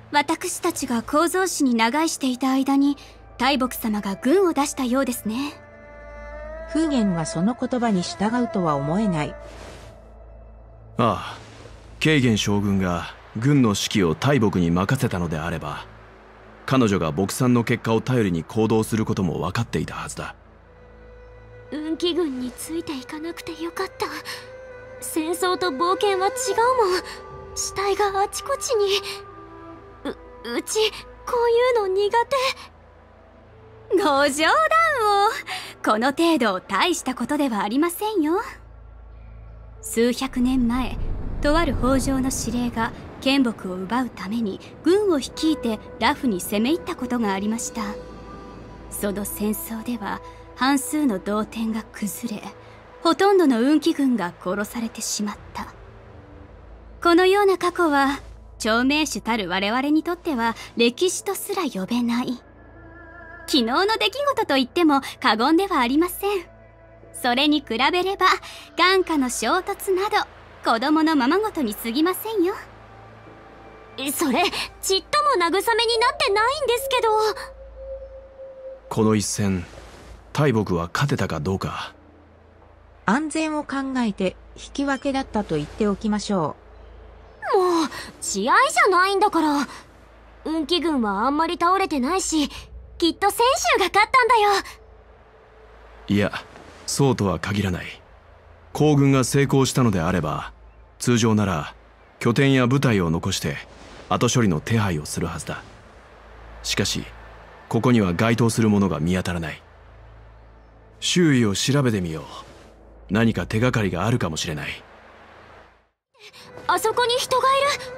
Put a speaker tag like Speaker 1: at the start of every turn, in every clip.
Speaker 1: 私たちが構造紙に長居していた間に大木様が軍を出したようですね。
Speaker 2: フーゲンがその言葉に従うとは思えない。
Speaker 3: ああ、ケイゲン将軍が軍の指揮を大木に任せたのであれば、彼女が牧産の結果を頼りに行動することも分かっていたはずだ。
Speaker 4: 運気軍についていかなくてよかった。戦争と冒険は違うもん。死体があちこちに。うちこういうの苦手。
Speaker 1: ご冗談を。この程度大したことではありませんよ。数百年前、とある北条の司令が剣木を奪うために軍を率いてラフに攻め入ったことがありました。その戦争では半数の同点が崩れ、ほとんどの運気軍が殺されてしまった。このような過去は長命種たる我々にとっては歴史とすら呼べない。昨日の出来事と言っても過言ではありません。それに比べれば眼下の衝突など子供のままごとに過ぎませんよ。
Speaker 4: それちっとも慰めになってないんですけど。
Speaker 3: この一戦、大木は勝てたかどうか。
Speaker 2: 安全を考えて引き分けだったと言っておきましょ
Speaker 4: う。もう試合じゃないんだから。運気軍はあんまり倒れてないし、きっと選手が勝ったんだよ。
Speaker 3: いや、そうとは限らない。行軍が成功したのであれば、通常なら拠点や部隊を残して後処理の手配をするはずだ。しかしここには該当するものが見当たらない。周囲を調べてみよう。何か手がかりがあるかもしれない。
Speaker 4: あそこに人がいる。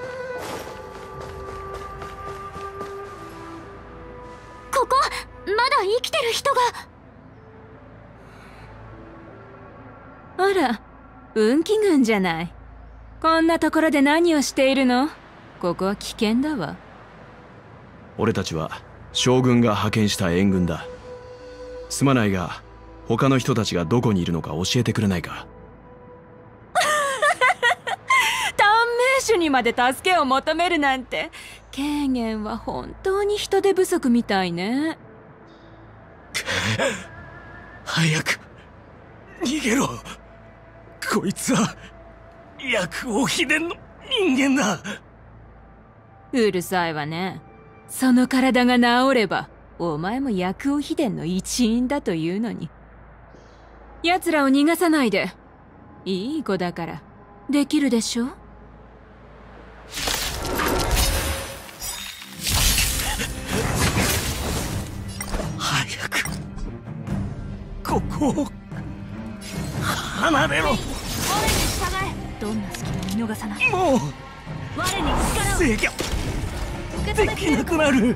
Speaker 4: ここまだ生きてる人が。
Speaker 5: あら、運気軍じゃない。こんなところで何をしているの？ここは危険だわ。
Speaker 3: 俺たちは将軍が派遣した援軍だ。すまないが他の人たちがどこにいるのか教えてくれないか。
Speaker 5: 短命種にまで助けを求めるなんて、ケイゲンは本当に人手不足みたいね。
Speaker 6: 早く逃げろ。こいつは薬王秘伝の人間だ。
Speaker 5: うるさいわね。その体が治ればお前も薬王秘伝の一員だというのに。奴らを逃がさないで。いい子だからできるでしょ。
Speaker 6: 早くここを離れろ。
Speaker 4: 我に従え。
Speaker 1: どんな隙も見逃さない。
Speaker 6: もう
Speaker 4: 我に力を。
Speaker 6: 制御できなくなる。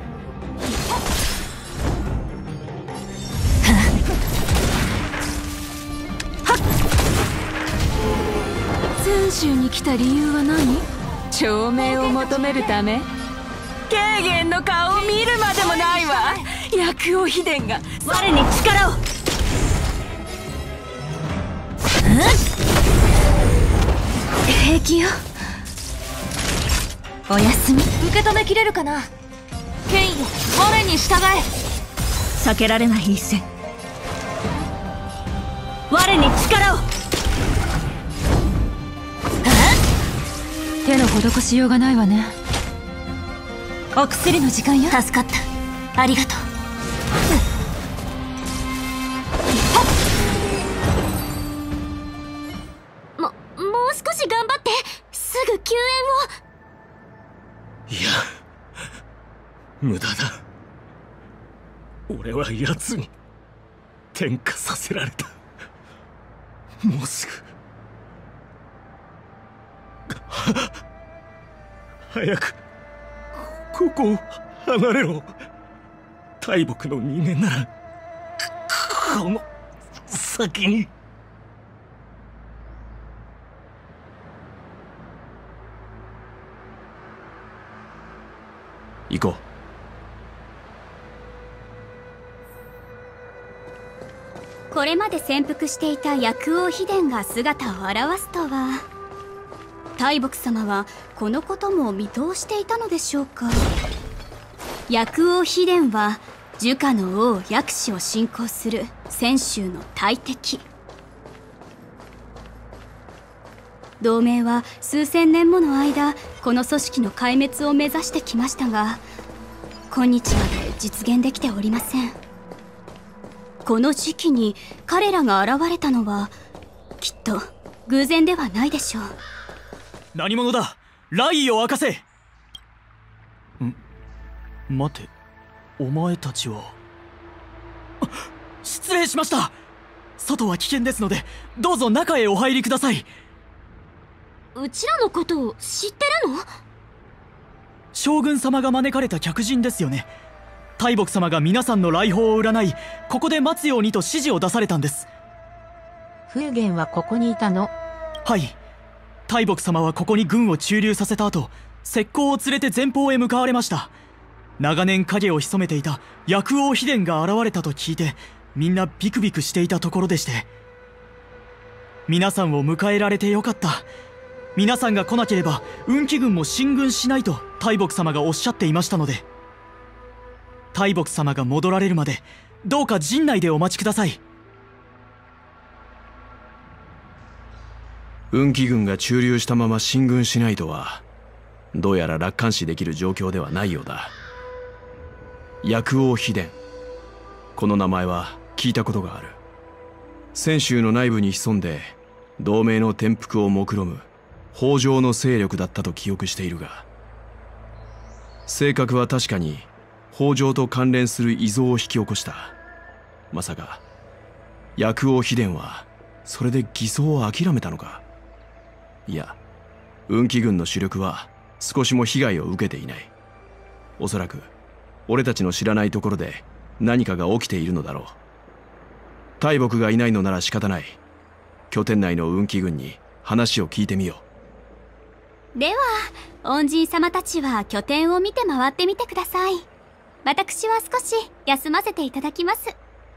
Speaker 5: 泉州に来た理由は何？長命を求めるため？ケイゲンの顔を見るまでもないわ。薬王秘伝が
Speaker 4: 我に力を。
Speaker 1: 平気よ。おやすみ。
Speaker 4: 受け止めきれるかな。ケインよ、我に従え。
Speaker 1: 避けられない一戦。我に力を。
Speaker 5: 手の施しようがないわね。
Speaker 1: お薬の時間よ。助かった。ありがと
Speaker 4: う。もう少し頑張って。すぐ救援を。
Speaker 6: いや、無駄だ。俺は奴に転化させられた。もうすぐ早くここを離れろ。大木の人間ならこの先に。
Speaker 3: 行こ
Speaker 1: う。これまで潜伏していた薬王秘伝が姿を現すとは。 大木様はこのことも見通していたのでしょうか。薬王秘伝は儒家の王薬師を信仰する泉州の大敵。同盟は数千年もの間この組織の壊滅を目指してきましたが、今日まで実現できておりません。この時期に彼らが現れたのはきっと偶然ではないでしょう。
Speaker 6: 何者だ、来意を明かせ。待て、お前たちは。失礼しました。外は危険ですのでどうぞ中へお入りください。
Speaker 4: うちらのことを知ってるの？
Speaker 6: 将軍様が招かれた客人ですよね。大木様が皆さんの来訪を占い、ここで待つようにと指示を出されたんです。
Speaker 2: 風玄はここにいたの？
Speaker 6: はい。大木様はここに軍を駐留させた後、石膏を連れて前方へ向かわれました。長年影を潜めていた薬王秘伝が現れたと聞いて、みんなビクビクしていたところでして。皆さんを迎えられてよかった。皆さんが来なければ運気軍も進軍しないと大木様がおっしゃっていましたので。大木様が戻られるまでどうか陣内でお待ちください。
Speaker 3: 運気軍が駐留したまま進軍しないとは、どうやら楽観視できる状況ではないようだ。薬王秘伝、この名前は聞いたことがある。泉州の内部に潜んで同盟の転覆を目論む北条の勢力だったと記憶しているが、性格は確かに北条と関連する異象を引き起こした。まさか薬王秘伝はそれで偽装を諦めたのか。いや、運気軍の主力は少しも被害を受けていない。おそらく俺たちの知らないところで何かが起きているのだろう。大木がいないのなら仕方ない。拠点内の運気軍に話を聞いてみよ
Speaker 1: う。では恩人様たちは拠点を見て回ってみてください。私は少し休ませていただきます。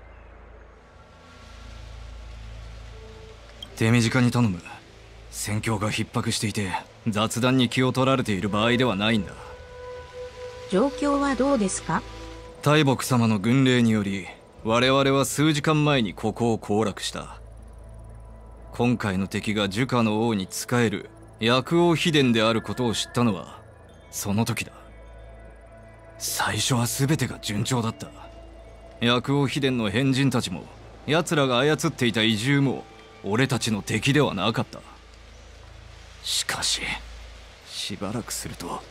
Speaker 7: 手短に頼む。戦況が逼迫していて雑談に気を取られている場合ではないんだ。
Speaker 2: 状況はどうですか？
Speaker 7: 大木様の軍令により我々は数時間前にここを攻略した。今回の敵が儒家の王に仕える薬王秘伝であることを知ったのはその時だ。最初は全てが順調だった。薬王秘伝の変人たちも奴らが操っていた異獣も俺たちの敵ではなかった。しかししばらくすると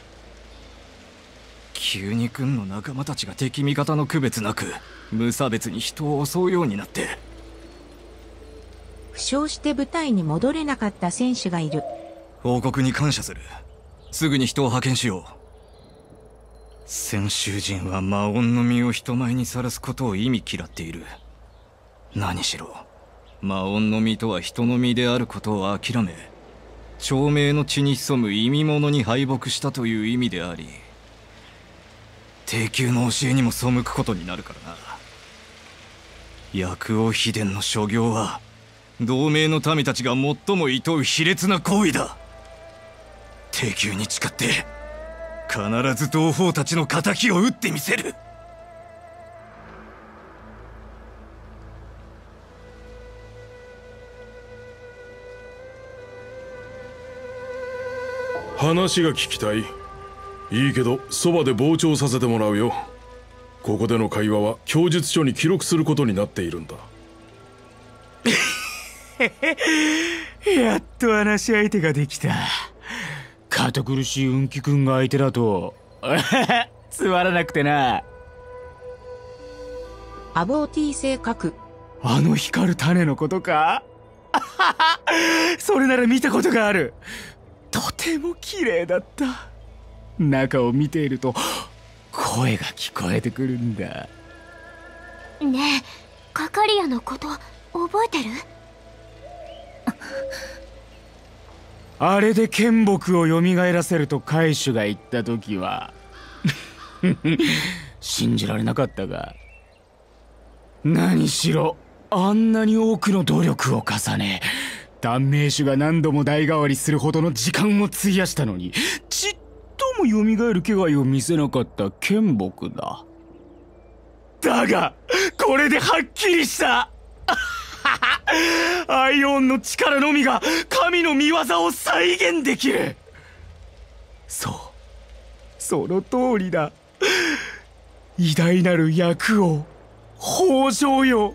Speaker 7: 急に軍の仲間たちが敵味方の区別なく無差別に人を襲うようになって。
Speaker 2: 負傷して部隊に戻れなかった選手がいる。
Speaker 7: 報告に感謝する。すぐに人を派遣しよう。泉州人は魔音の実を人前にさらすことを意味嫌っている。何しろ魔音の実とは人の実であることを諦め、長命の血に潜む意味物に敗北したという意味であり、帝宮の教えにも背くことになるからな。薬王秘伝の所業は同盟の民たちが最も厭う卑劣な行為だ。帝宮に誓って必ず同胞たちの仇を討ってみせる。
Speaker 8: 話が聞きたい。いいけどそばで傍聴させてもらうよ。ここでの会話は供述書に記録することになっているんだ。
Speaker 9: やっと話し相手ができた。堅苦しい運気くんが相手だとつまらなくてな。
Speaker 2: アボーティ性格。
Speaker 9: あの光る種のことかそれなら見たことがある。とても綺麗だった。中を見ていると声が聞こえてくるんだ。
Speaker 4: ねえ、カカリアのこと覚えてる？
Speaker 9: あれで剣木を蘇らせると海主が言った時は信じられなかったが、何しろあんなに多くの努力を重ね短命種が何度も代替わりするほどの時間を費やしたのにちっとも蘇る気配を見せなかった剣木だ。だがこれではっきりしたアイオンの力のみが神の御業を再現できる。そう、その通りだ。偉大なる薬王北条よ。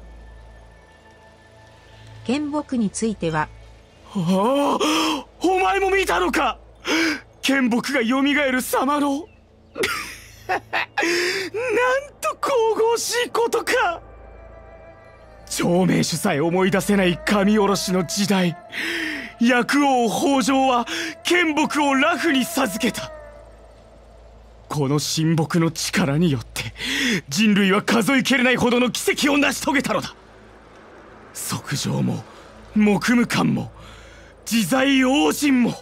Speaker 2: 剣木については、
Speaker 9: ああ、お前も見たのか、剣木がよみがえる様のなんと神々しいことか。長命種さえ思い出せない神おろしの時代、薬王北条は剣木を裸婦に授けた。この神木の力によって人類は数えきれないほどの奇跡を成し遂げたのだ。即成も木務官も自在王神も。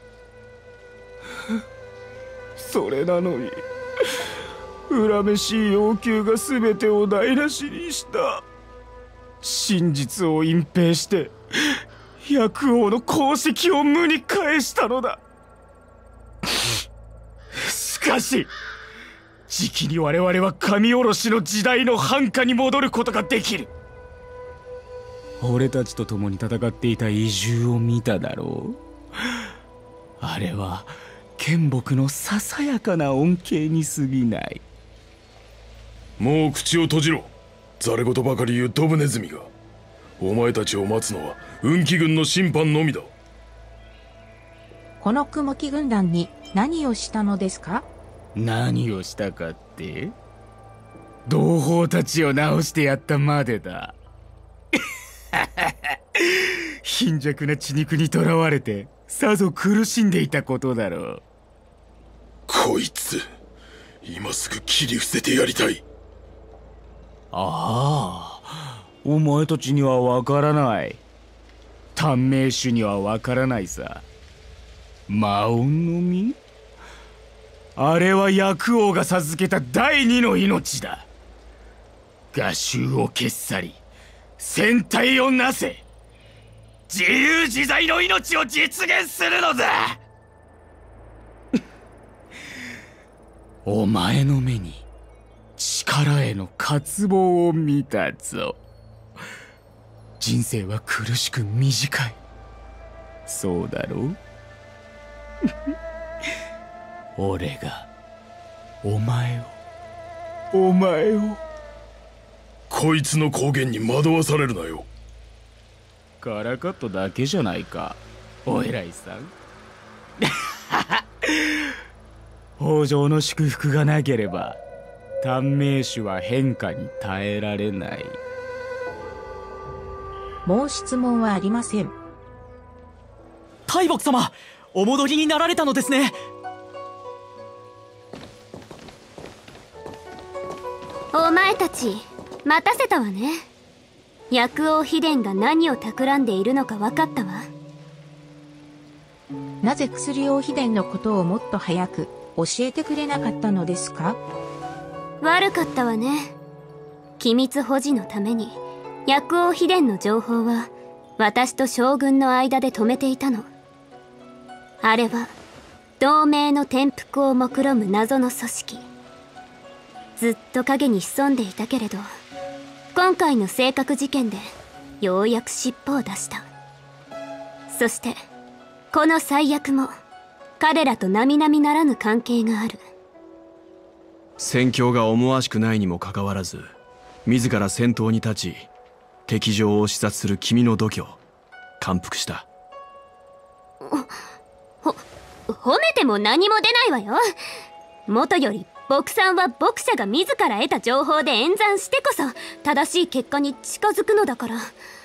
Speaker 9: それなのに恨めしい要求が全てを台無しにした。真実を隠蔽して薬王の功績を無に返したのだ。しかしじきに我々は神おろしの時代の繁華に戻ることができる。俺たちと共に戦っていた移住を見ただろう。あれは剣木のささやかな恩恵に過ぎない。
Speaker 8: もう口を閉じろ。ざれ言ばかり言うドブネズミが。お前たちを待つのは運気軍の審判のみだ。
Speaker 2: この雲木軍団に何をしたのですか？
Speaker 9: 何をしたかって？同胞たちを直してやったまでだ。貧弱な血肉にとらわれてさぞ苦しんでいたことだろう。
Speaker 8: こいつ今すぐ切り伏せてやりたい。
Speaker 9: ああ、お前たちにはわからない。短命種にはわからないさ。魔音の実？あれは薬王が授けた第二の命だ。画集を消し去り戦隊をなせ、自由自在の命を実現するのだ。お前の目に力への渇望を見たぞ。人生は苦しく短い。そうだろう。俺がお前を
Speaker 8: こいつの光言に惑わされるなよ。
Speaker 9: からかっただけじゃないか、お偉いさん。北条の祝福がなければ短命種は変化に耐えられない。
Speaker 2: もう質問はありません。
Speaker 6: 大木様、お戻りになられたのですね。
Speaker 4: お前たち待たせたわね。薬王秘伝が何を企んでいるのか分かったわ。
Speaker 2: なぜ薬王秘伝のことをもっと早く教えてくれなかったのですか？
Speaker 4: 悪かったわね。機密保持のために薬王秘伝の情報は私と将軍の間で止めていたの。あれは同盟の転覆を目論む謎の組織。ずっと影に潜んでいたけれど、今回の正確事件でようやく尻尾を出した。そしてこの最悪も彼らと並々ならぬ関係がある。
Speaker 3: 戦況が思わしくないにもかかわらず、自ら先頭に立ち敵情を視察する君の度胸、感服した。
Speaker 4: 褒めても何も出ないわよ。元より牧さんは牧者が自ら得た情報で演算してこそ正しい結果に近づくのだから。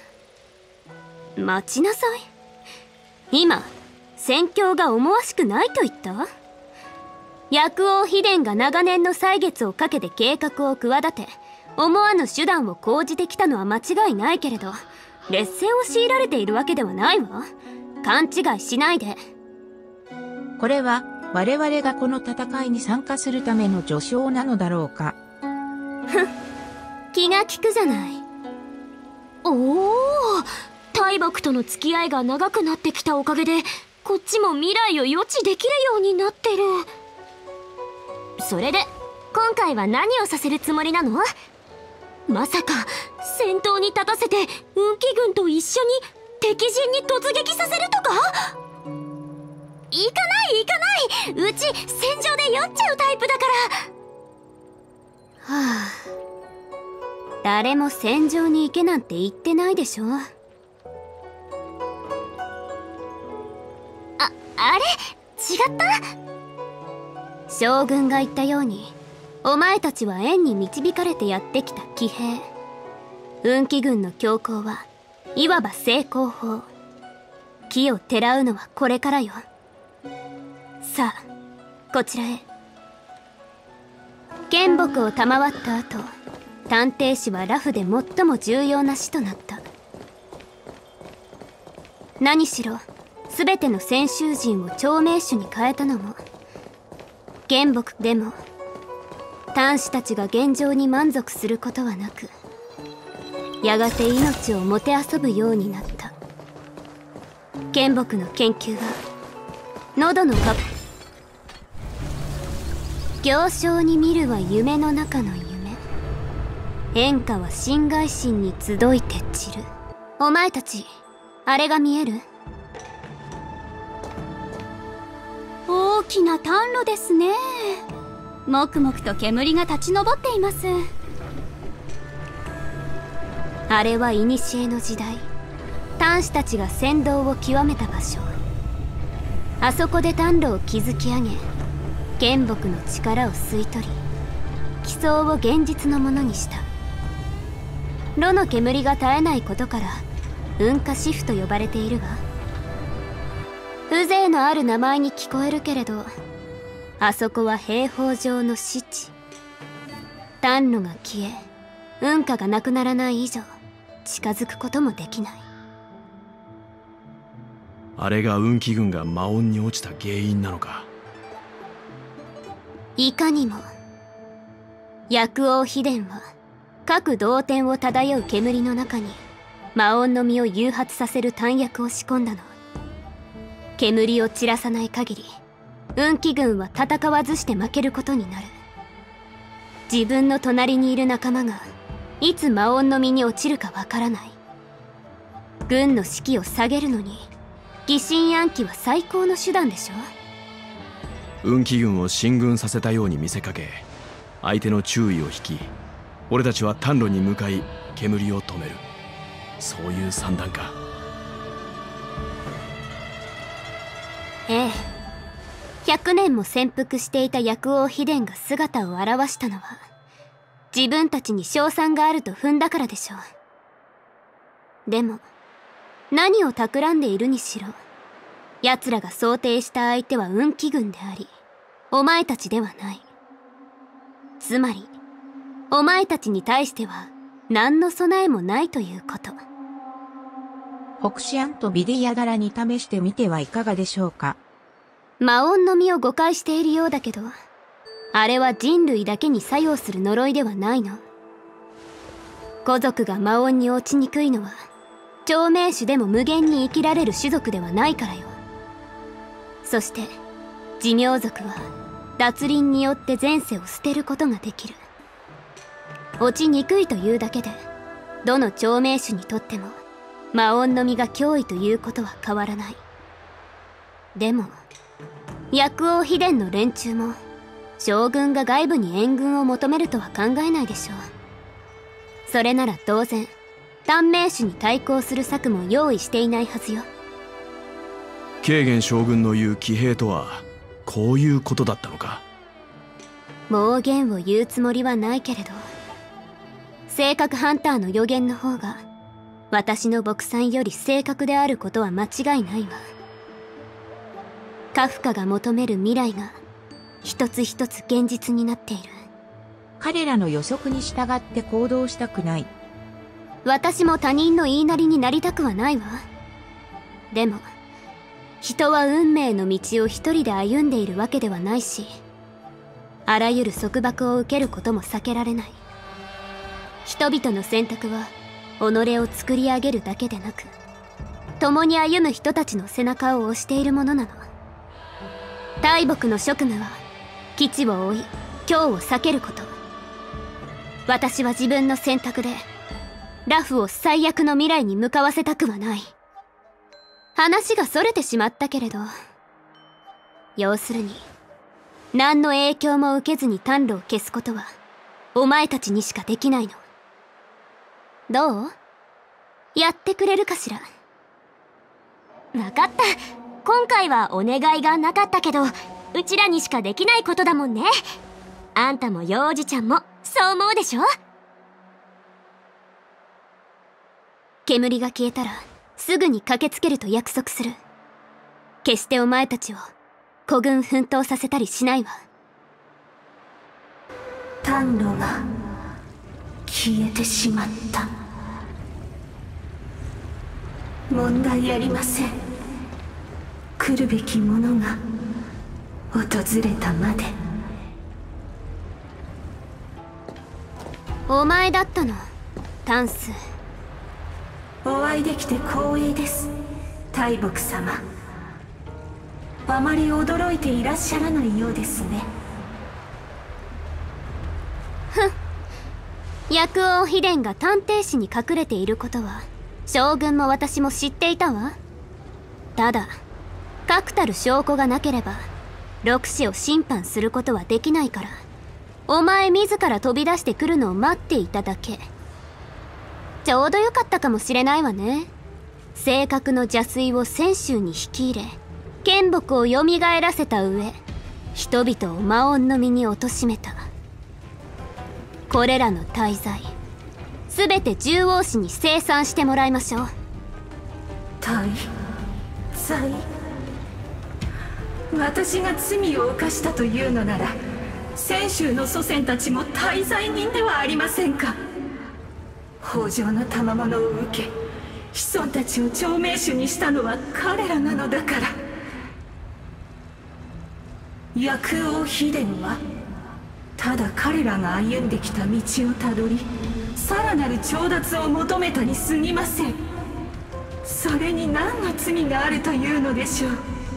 Speaker 4: 待ちなさい。今戦況が思わしくないと言った？薬王秘伝が長年の歳月をかけて計画を企て、思わぬ手段を講じてきたのは間違いないけれど、劣勢を強いられているわけではないわ。勘違いしないで。
Speaker 2: これは我々がこの戦いに参加するための序章なのだろうか。
Speaker 4: 気が利くじゃない。おお、 大木との付き合いが長くなってきたおかげでこっちも未来を予知できるようになってる。それで今回は何をさせるつもりなの？まさか先頭に立たせて運気軍と一緒に敵陣に突撃させるとか？行かない、うち戦場で酔っちゃうタイプだから。
Speaker 1: はあ、誰も戦場に行けなんて言ってないでしょ。
Speaker 4: あれ？違った？
Speaker 1: 将軍が言ったように、お前たちは縁に導かれてやってきた騎兵。運気軍の強行はいわば成功法。木をてらうのはこれからよ。さあ、こちらへ。剣木を賜った後、探偵士はラフで最も重要な士となった。何しろ全ての戦衆陣を長命種に変えたのも剣木でも、短士たちが現状に満足することはなく、やがて命をもてあそぶようになった。剣木の研究は喉の行商に見るは夢の中の夢。演歌は心外心に集いて散る。お前たちあれが見える？大きな炭炉ですね。もくもくと煙が立ち上っています。あれは古の時代、炭士たちが戦闘を極めた場所。あそこで炭炉を築き上げ、剣木の力を吸い取り、基礎を現実のものにした。炉の煙が絶えないことから運火シフと呼ばれているわ。風情のある名前に聞こえるけれど、あそこは兵法上の死地。炭炉が消え、運火がなくならない以上近づくこともできない。
Speaker 3: あれが運気軍が魔音に落ちた原因なのか。
Speaker 1: いかにも。薬王秘伝は各同点を漂う煙の中に魔音の実を誘発させる弾薬を仕込んだの。煙を散らさない限り運気軍は戦わずして負けることになる。自分の隣にいる仲間がいつ魔音の実に落ちるかわからない。軍の士気を下げるのに疑心暗鬼は最高の手段でしょ。
Speaker 3: 運気軍を進軍させたように見せかけ、相手の注意を引き、俺たちは炭炉に向かい煙を止める。そういう算段か。
Speaker 1: ええ、100年も潜伏していた薬王秘伝が姿を現したのは自分たちに勝算があると踏んだからでしょう。でも何を企んでいるにしろ、奴らが想定した相手は運気軍であり、お前たちではない。つまりお前たちに対しては何の備えもないということ。
Speaker 2: ホクシアンとビディアダラに試してみてはいかがでしょうか。
Speaker 1: 魔音の実を誤解しているようだけど、あれは人類だけに作用する呪いではないの。古族が魔音に落ちにくいのは、長命種でも無限に生きられる種族ではないからよ。そして寿命族は脱輪によって前世を捨てることができる。落ちにくいというだけで、どの長命種にとっても魔音の実が脅威ということは変わらない。でも薬王秘伝の連中も将軍が外部に援軍を求めるとは考えないでしょう。それなら当然短命種に対抗する策も用意していないはずよ。
Speaker 3: 慶元将軍の言う騎兵とはこういうことだったのか。
Speaker 1: 妄言を言うつもりはないけれど、性格ハンターの予言の方が私の牧さんより正確であることは間違いないわ。カフカが求める未来が一つ一つ現実になっている。
Speaker 2: 彼らの予測に従って行動したくない。
Speaker 1: 私も他人の言いなりになりたくはないわ。でも人は運命の道を一人で歩んでいるわけではないし、あらゆる束縛を受けることも避けられない。人々の選択は己を作り上げるだけでなく、
Speaker 4: 共に歩む人たちの背中を押しているものなの。大木の職務は基地を追い今日を避けること。私は自分の選択でラフを最悪の未来に向かわせたくはない。話がそれてしまったけれど、要するに何の影響も受けずに炭炉を消すことはお前たちにしかできないの。どう？やってくれるかしら。分かった。今回はお願いがなかったけど、うちらにしかできないことだもんね。あんたも幼児ちゃんもそう思うでしょ？煙が消えたらすぐに駆けつけると約束する。決してお前たちを孤軍奮闘させたりしないわ。
Speaker 10: 炭炉が消えてしまった。問題ありません。来るべきものが訪れたまで。
Speaker 4: お前だったの、タンス。
Speaker 10: お会いできて光栄です、大木様。あまり驚いていらっしゃらないようですね。
Speaker 4: ふん。薬王秘伝が探偵士に隠れていることは将軍も私も知っていたわ。ただ確たる証拠がなければ六氏を審判することはできないから、お前自ら飛び出してくるのを待っていただけ。ちょうどよかったかもしれないわね。正確の邪推を泉州に引き入れ、剣木を蘇らせた上、人々を魔音の身に貶めた。これらの大罪全て獣王氏に清算してもらいましょう。
Speaker 10: 大罪？私が罪を犯したというのなら、泉州の祖先たちも大罪人ではありませんか。北条の賜物を受け子孫たちを長命種にしたのは彼らなのだから。薬王秘伝はただ彼らが歩んできた道をたどり、さらなる調達を求めたに過ぎません。それに何の罪があるというのでしょう。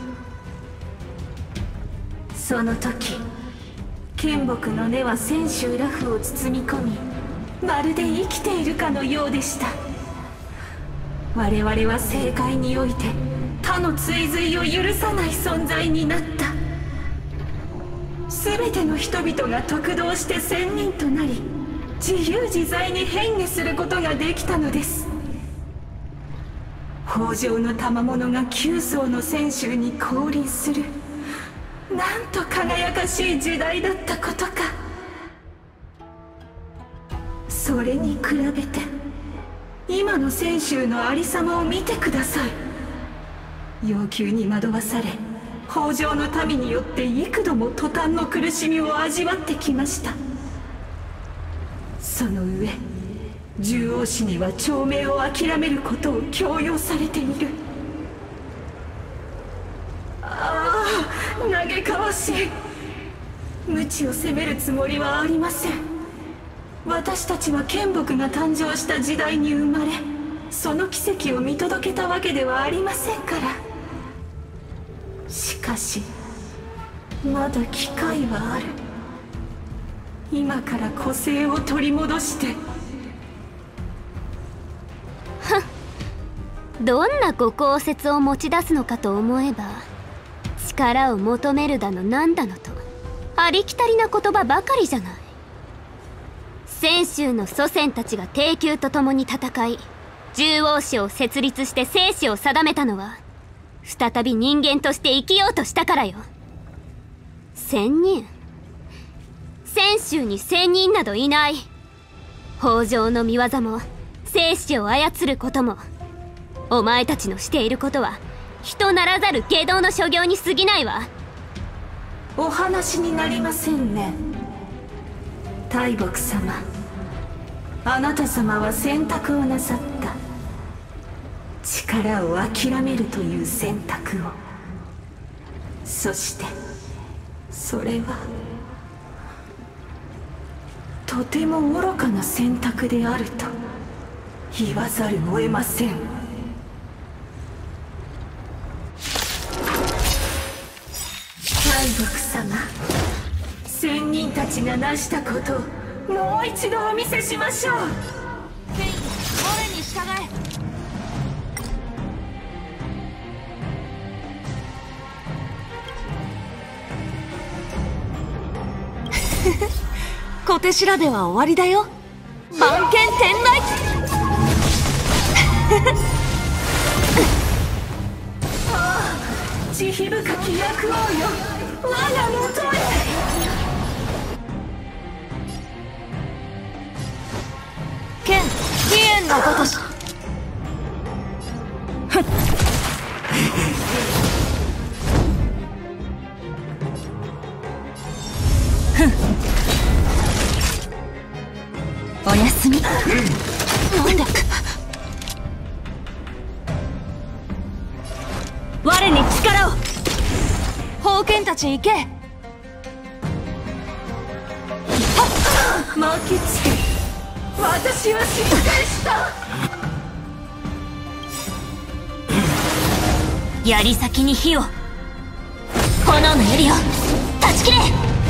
Speaker 10: その時剣木の根は泉州ラフを包み込み、まるで生きているかのようでした。我々は政界において他の追随を許さない存在になった。全ての人々が得道して仙人となり、自由自在に変化することができたのです。北条の賜物が9層の泉州に降臨する、なんと輝かしい時代だったことか。それに比べて今の泉州のありさまを見てください。要求に惑わされ、北条の民によって幾度も塗炭の苦しみを味わってきました。その上獣王氏には長命を諦めることを強要されている。ああ、嘆かわしい。無知を責めるつもりはありません。私たちは剣木が誕生した時代に生まれ、その奇跡を見届けたわけではありませんから。しかしまだ機会はある。今から個性を取り戻して。
Speaker 4: どんなご公説を持ち出すのかと思えば、力を求めるだのなんだのとありきたりな言葉ばかりじゃない。泉州の祖先たちが帝宮と共に戦い、獣王氏を設立して生死を定めたのは、再び人間として生きようとしたからよ。仙人？泉州に仙人などいない。北条の見業も生死を操ることも、お前たちのしていることは人ならざる外道の所業に過ぎないわ。
Speaker 10: お話になりませんね。大木様、あなた様は選択をなさった。力を諦めるという選択を。そしてそれはとても愚かな選択であると言わざるを得ません。 仙人たちが成したことをもう一度お見せしましょう。
Speaker 4: ケイン、俺に従え。小手調べは終わりだよ。番犬天来。
Speaker 10: 慈悲深き薬王よ、我が元へ。
Speaker 4: 剣、飛燕のごとし。
Speaker 1: おやすみ。
Speaker 4: なんだ。我に力を。宝剣たち行け。
Speaker 10: 巻きつけ、私は申請した。
Speaker 4: 槍先に火を。炎の槍を断ち切れ。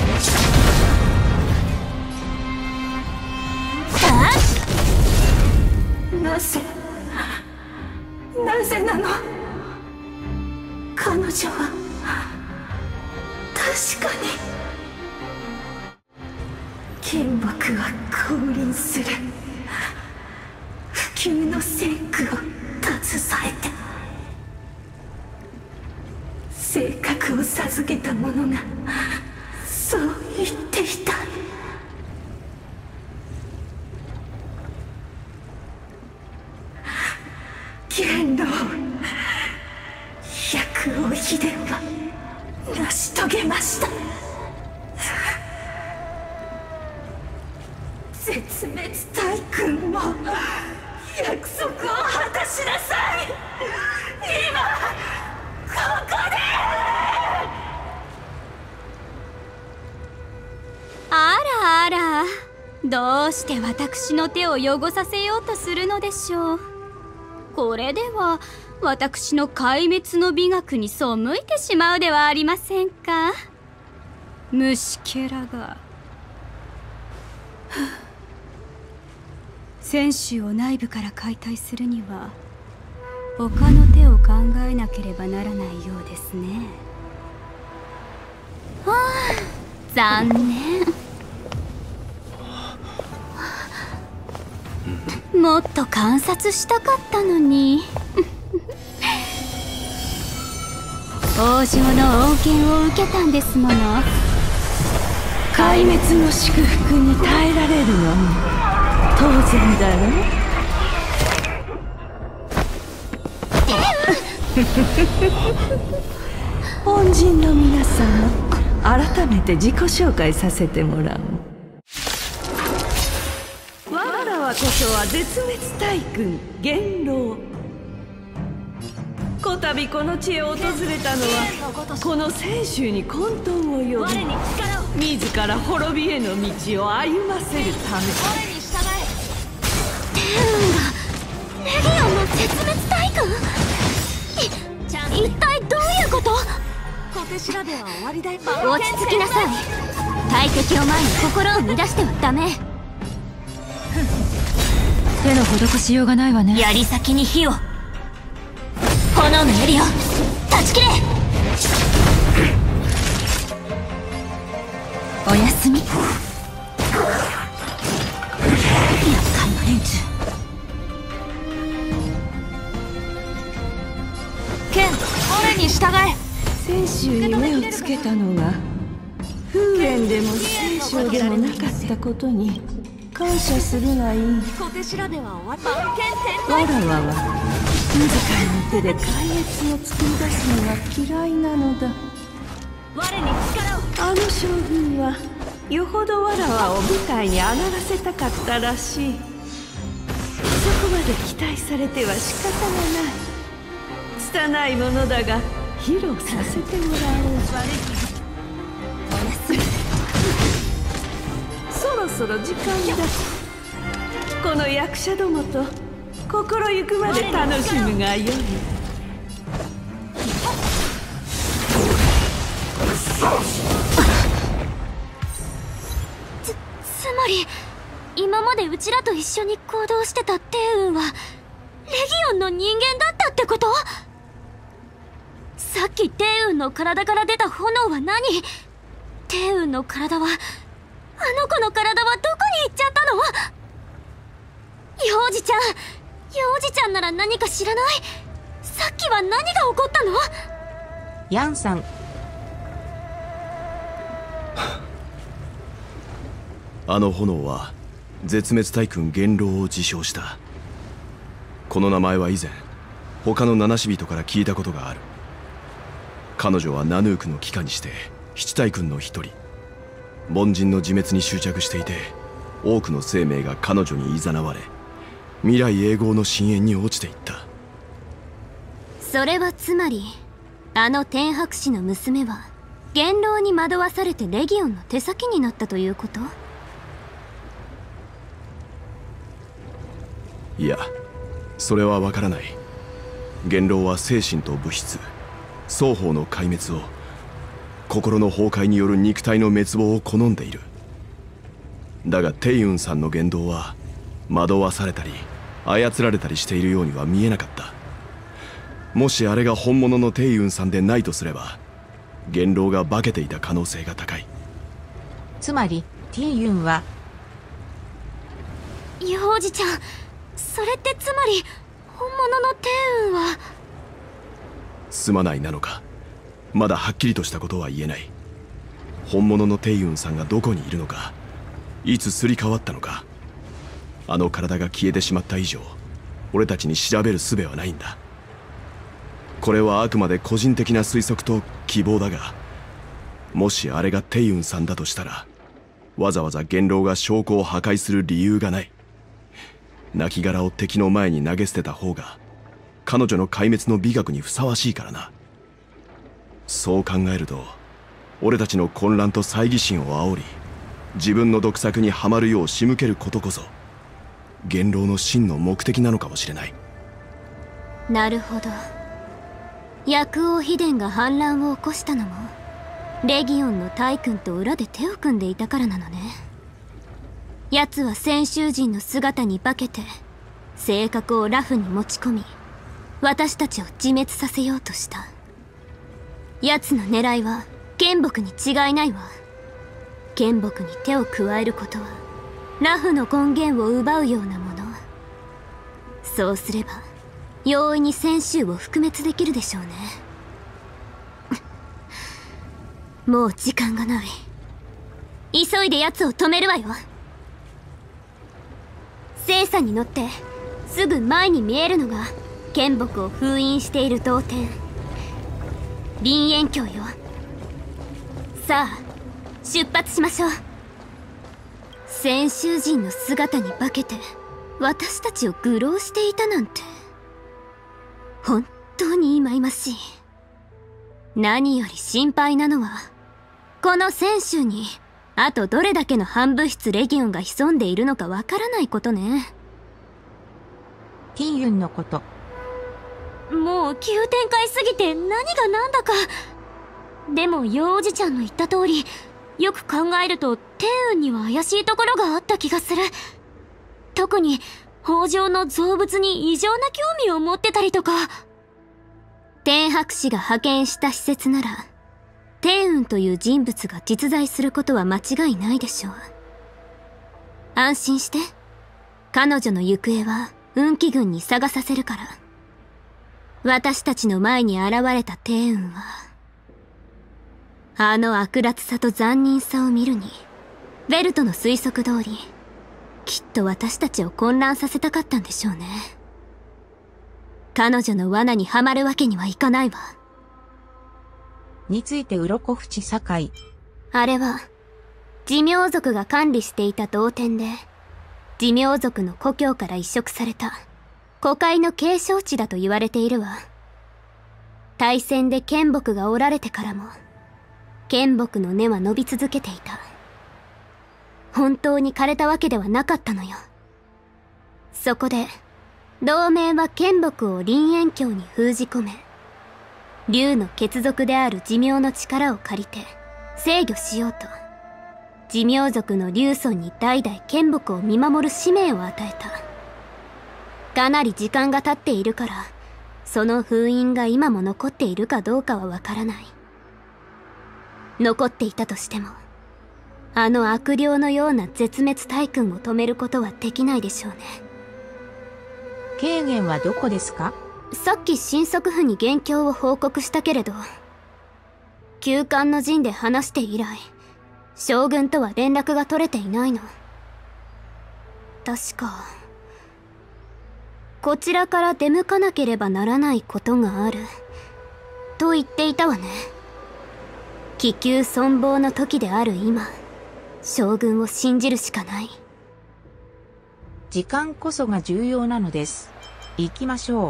Speaker 10: なぜなの。彼女は確かに剣木は降臨する。不朽の聖句を携えて性格を授けた者がそう言っていた。元老、薬王秘伝は成し遂げました。絶滅大君も約束を果たしなさい。今ここで。
Speaker 1: あらあら、どうして私の手を汚させようとするのでしょう。これでは私の壊滅の美学に背いてしまうではありませんか。虫けらが。選手を内部から解体するには他の手を考えなければならないようですね。はあ、残念。もっと観察したかったのに。王城の恩恵を受けたんですもの。
Speaker 10: 壊滅の祝福に耐えられるのも当然だろう。恩人の皆様、改めて自己紹介させてもらう。我らはこそは絶滅大君元老。こたびこの地へ訪れたのはこの泉州に混沌を呼び、自ら滅びへの道を歩ませるため。
Speaker 4: レギオンの絶滅大君。一体どういうこと。小手調べは終わりだよ。
Speaker 1: 落ち着きなさい。大敵を前に心を乱してはダメ。
Speaker 5: 手の施しようがないわね。
Speaker 4: 槍先に火を。炎の槍を断ち切れ。
Speaker 1: おやすみ。厄介な連中。
Speaker 4: 剣、俺に従え。
Speaker 10: 泉州に目をつけたのが風縁でも聖書でもなかったことに感謝するがいい。
Speaker 4: 小手調べは終わった。
Speaker 10: わらわは自らの手で壊滅を作り出すのが嫌いなのだ。
Speaker 4: 我に力を。
Speaker 10: あの将軍はよほどわらわを舞台に上がらせたかったらしい。そこまで期待されては仕方がない。拙いものだが披露させてもらおう。そろそろ時間だ。この役者どもと心ゆくまで楽しむがよい。
Speaker 4: まり今までうちらと一緒に行動してた帝雲はレギオンの人間だったってこと？さっき帝雲の体から出た炎は何？帝雲の体は、あの子の体はどこに行っちゃったの？幼児ちゃん、幼児ちゃんなら何か知らない？さっきは何が起こったの？
Speaker 2: ヤンさん。
Speaker 3: あの炎は絶滅大君元老を自称した。この名前は以前他の七死人から聞いたことがある。彼女はナヌークの帰化にして七大君の一人。凡人の自滅に執着していて、多くの生命が彼女に誘われ、未来永劫の深淵に落ちていった。
Speaker 4: それはつまり、あの天白氏の娘は元老に惑わされてレギオンの手先になったということ？
Speaker 3: いや、それはわからない。元老は精神と物質双方の壊滅を、心の崩壊による肉体の滅亡を好んでいる。だが帝雲さんの言動は惑わされたり操られたりしているようには見えなかった。もしあれが本物の帝雲さんでないとすれば、元老が化けていた可能性が高い。
Speaker 2: つまり帝雲は、
Speaker 4: 幼児ちゃん、それってつまり本物の帝雲は。
Speaker 3: すまないなのか、まだはっきりとしたことは言えない。本物の帝雲さんがどこにいるのか、いつすり替わったのか、あの体が消えてしまった以上、俺たちに調べる術はないんだ。これはあくまで個人的な推測と希望だが、もしあれが帝雲さんだとしたら、わざわざ元老が証拠を破壊する理由がない。亡骸を敵の前に投げ捨てた方が彼女の壊滅の美学にふさわしいからな。そう考えると、俺たちの混乱と猜疑心を煽り、自分の毒策にはまるよう仕向けることこそ元老の真の目的なのかもしれない。
Speaker 4: なるほど。薬王秘伝が反乱を起こしたのもレギオンの大君と裏で手を組んでいたからなのね。奴は先習人の姿に化けて性格をラフに持ち込み、私たちを自滅させようとした。奴の狙いは剣木に違いないわ。剣木に手を加えることはラフの根源を奪うようなもの。そうすれば容易に先週を覆滅できるでしょうね。もう時間がない。急いで奴を止めるわよ。聖査に乗ってすぐ前に見えるのが剣木を封印している導天林炎鏡よ。さあ出発しましょう。先週人の姿に化けて私たちを愚弄していたなんて本当に忌々しい。何より心配なのはこの泉州にあとどれだけの反物質レギオンが潜んでいるのかわからないことね。
Speaker 2: ティユンのこと。
Speaker 4: もう急展開すぎて何が何だか。でも幼児ちゃんの言った通り、よく考えると天雲には怪しいところがあった気がする。特に北条の造物に異常な興味を持ってたりとか。天白氏が派遣した施設なら天雲という人物が実在することは間違いないでしょう。安心して。彼女の行方は雲騎軍に探させるから。私たちの前に現れた天雲はあの悪辣さと残忍さを見るにベルトの推測通りきっと私たちを混乱させたかったんでしょうね。彼女の罠にはまるわけにはいかないわ。
Speaker 2: について鱗淵堺。
Speaker 4: あれは寿命族が管理していた導天で寿命族の故郷から移植された古界の継承地だと言われているわ。大戦で剣木が折られてからも剣木の根は伸び続けていた。本当に枯れたわけではなかったのよ。そこで同盟は剣木を林炎鏡に封じ込め、竜の血族である寿命の力を借りて制御しようと。 寿命族の竜尊に代々剣木を見守る使命を与えた。かなり時間が経っているから、その封印が今も残っているかどうかはわからない。残っていたとしても、あの悪霊のような絶滅大軍を止めることはできないでしょうね。
Speaker 2: 慶元はどこですか？
Speaker 4: さっき神速府に現況を報告したけれど、旧館の陣で話して以来、将軍とは連絡が取れていないの。確か、こちらから出向かなければならないことがある、と言っていたわね。気球存亡の時である今、将軍を信じるしかない。
Speaker 2: 時間こそが重要なのです。行きましょう。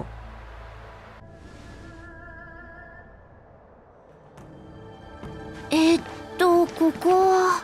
Speaker 4: ここは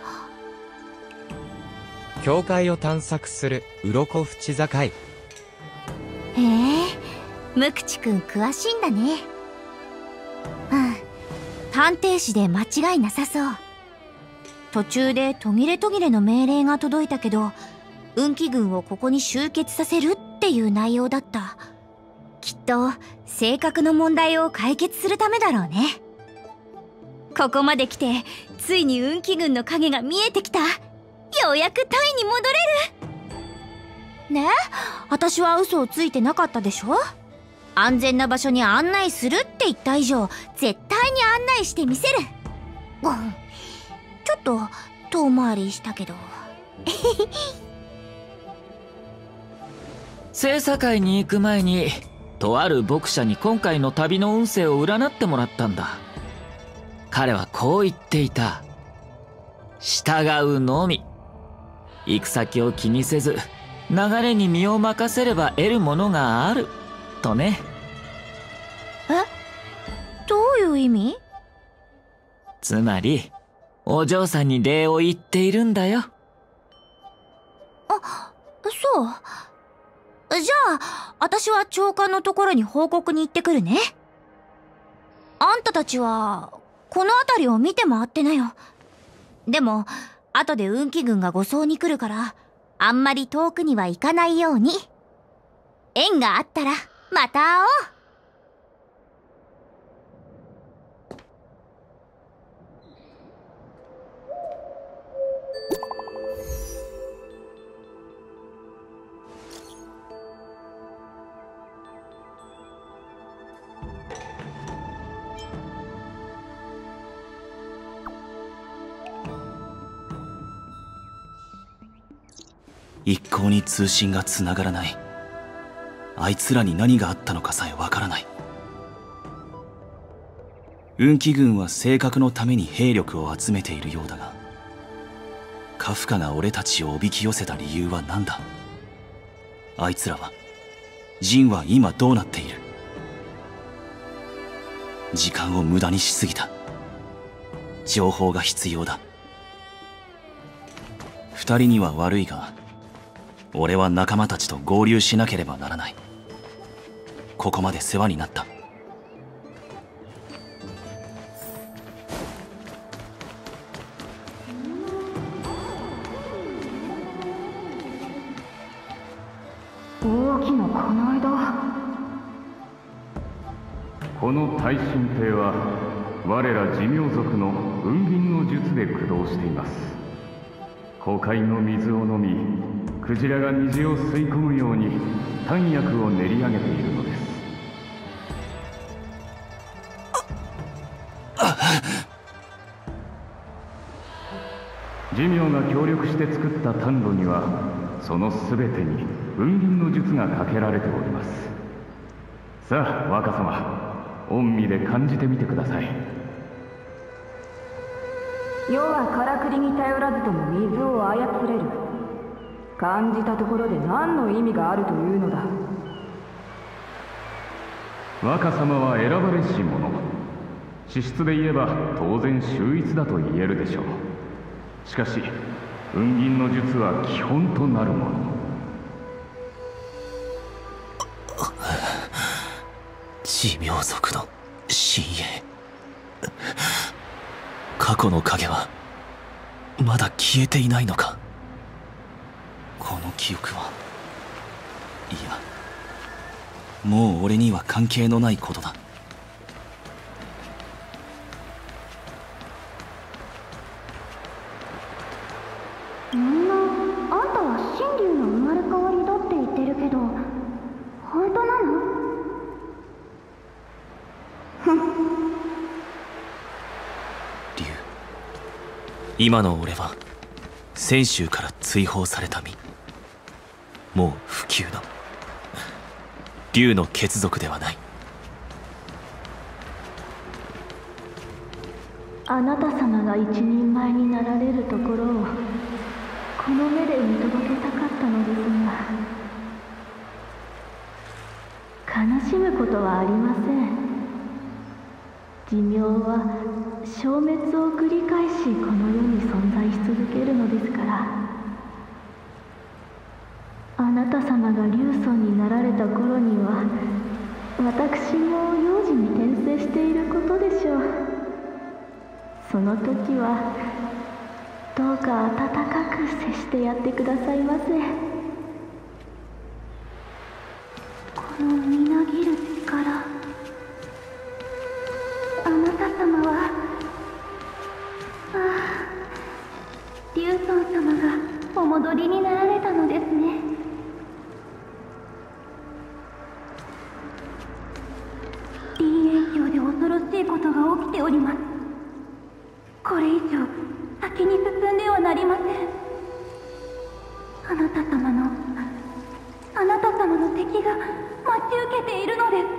Speaker 11: 教会を探索する鱗淵坂井。
Speaker 12: へえ、無口くん詳しいんだね。うん、探偵士で間違いなさそう。途中で途切れ途切れの命令が届いたけど、運気軍をここに集結させるっていう内容だった。きっと性格の問題を解決するためだろうね。
Speaker 4: ここまで来て、ついに運気軍の影が見えてきた。ようやくタイに戻れる。
Speaker 12: ねえ、私は嘘をついてなかったでしょ。安全な場所に案内するって言った以上、絶対に案内してみせる。ちょっと遠回りしたけど。
Speaker 13: 聖査会に行く前に、とある牧者に今回の旅の運勢を占ってもらったんだ。彼はこう言っていた。従うのみ。行く先を気にせず、流れに身を任せれば得るものがある。とね。
Speaker 12: どういう意味？
Speaker 13: つまり、お嬢さんに礼を言っているんだよ。
Speaker 12: そう。じゃあ、私は長官のところに報告に行ってくるね。あんたたちは、この辺りを見て回ってなよ。でも、後で運気軍が護送に来るから、あんまり遠くには行かないように。縁があったら、また会おう。
Speaker 14: 一向に通信がつながらない。あいつらに何があったのかさえわからない。運気軍は性格のために兵力を集めているようだが、カフカが俺たちをおびき寄せた理由は何だ？あいつらは、ジンは今どうなっている？時間を無駄にしすぎた。情報が必要だ。二人には悪いが、俺は仲間たちと合流しなければならない。ここまで世話になった。
Speaker 10: 大きな金井だ。
Speaker 15: この耐震艇は我ら寿命族の運銀の術で駆動しています。湖海の水を飲み、クジラが虹を吸い込むように弾薬を練り上げているのです。寿命が協力して作った丹炉には、その全てに運銀の術がかけられております。さあ若様、御身で感じてみてください。
Speaker 10: 世はからくりに頼らずとも水を操れる。感じたところで何の意味があるというのだ。
Speaker 15: 若様は選ばれし者。資質で言えば当然秀逸だと言えるでしょう。しかし運銀の術は基本となるもの。
Speaker 14: 寿命族の深淵。過去の影はまだ消えていないのか。この記憶は、いや、もう俺には関係のないことだ。
Speaker 16: みんな、あんたは神竜の生まれ変わりだって言ってるけど、本当なの？ふん。
Speaker 14: 竜、今の俺は泉州から追放された身。もう不朽の竜の血族ではない。
Speaker 10: あなた様が一人前になられるところをこの目で見届けたかったのですが、悲しむことはありません。寿命は消滅を繰り返しこの世に存在し続けるのですから。あなた様が竜尊になられた頃には、私も幼児に転生していることでしょう。その時はどうか温かく接してやってくださいませ。
Speaker 16: このみなぎる力、あなた様は、竜尊様がお戻りになられたのですね。林苑峡で恐ろしいことが起きております。これ以上先に進んではなりません。あなた様の敵が待ち受けているのです。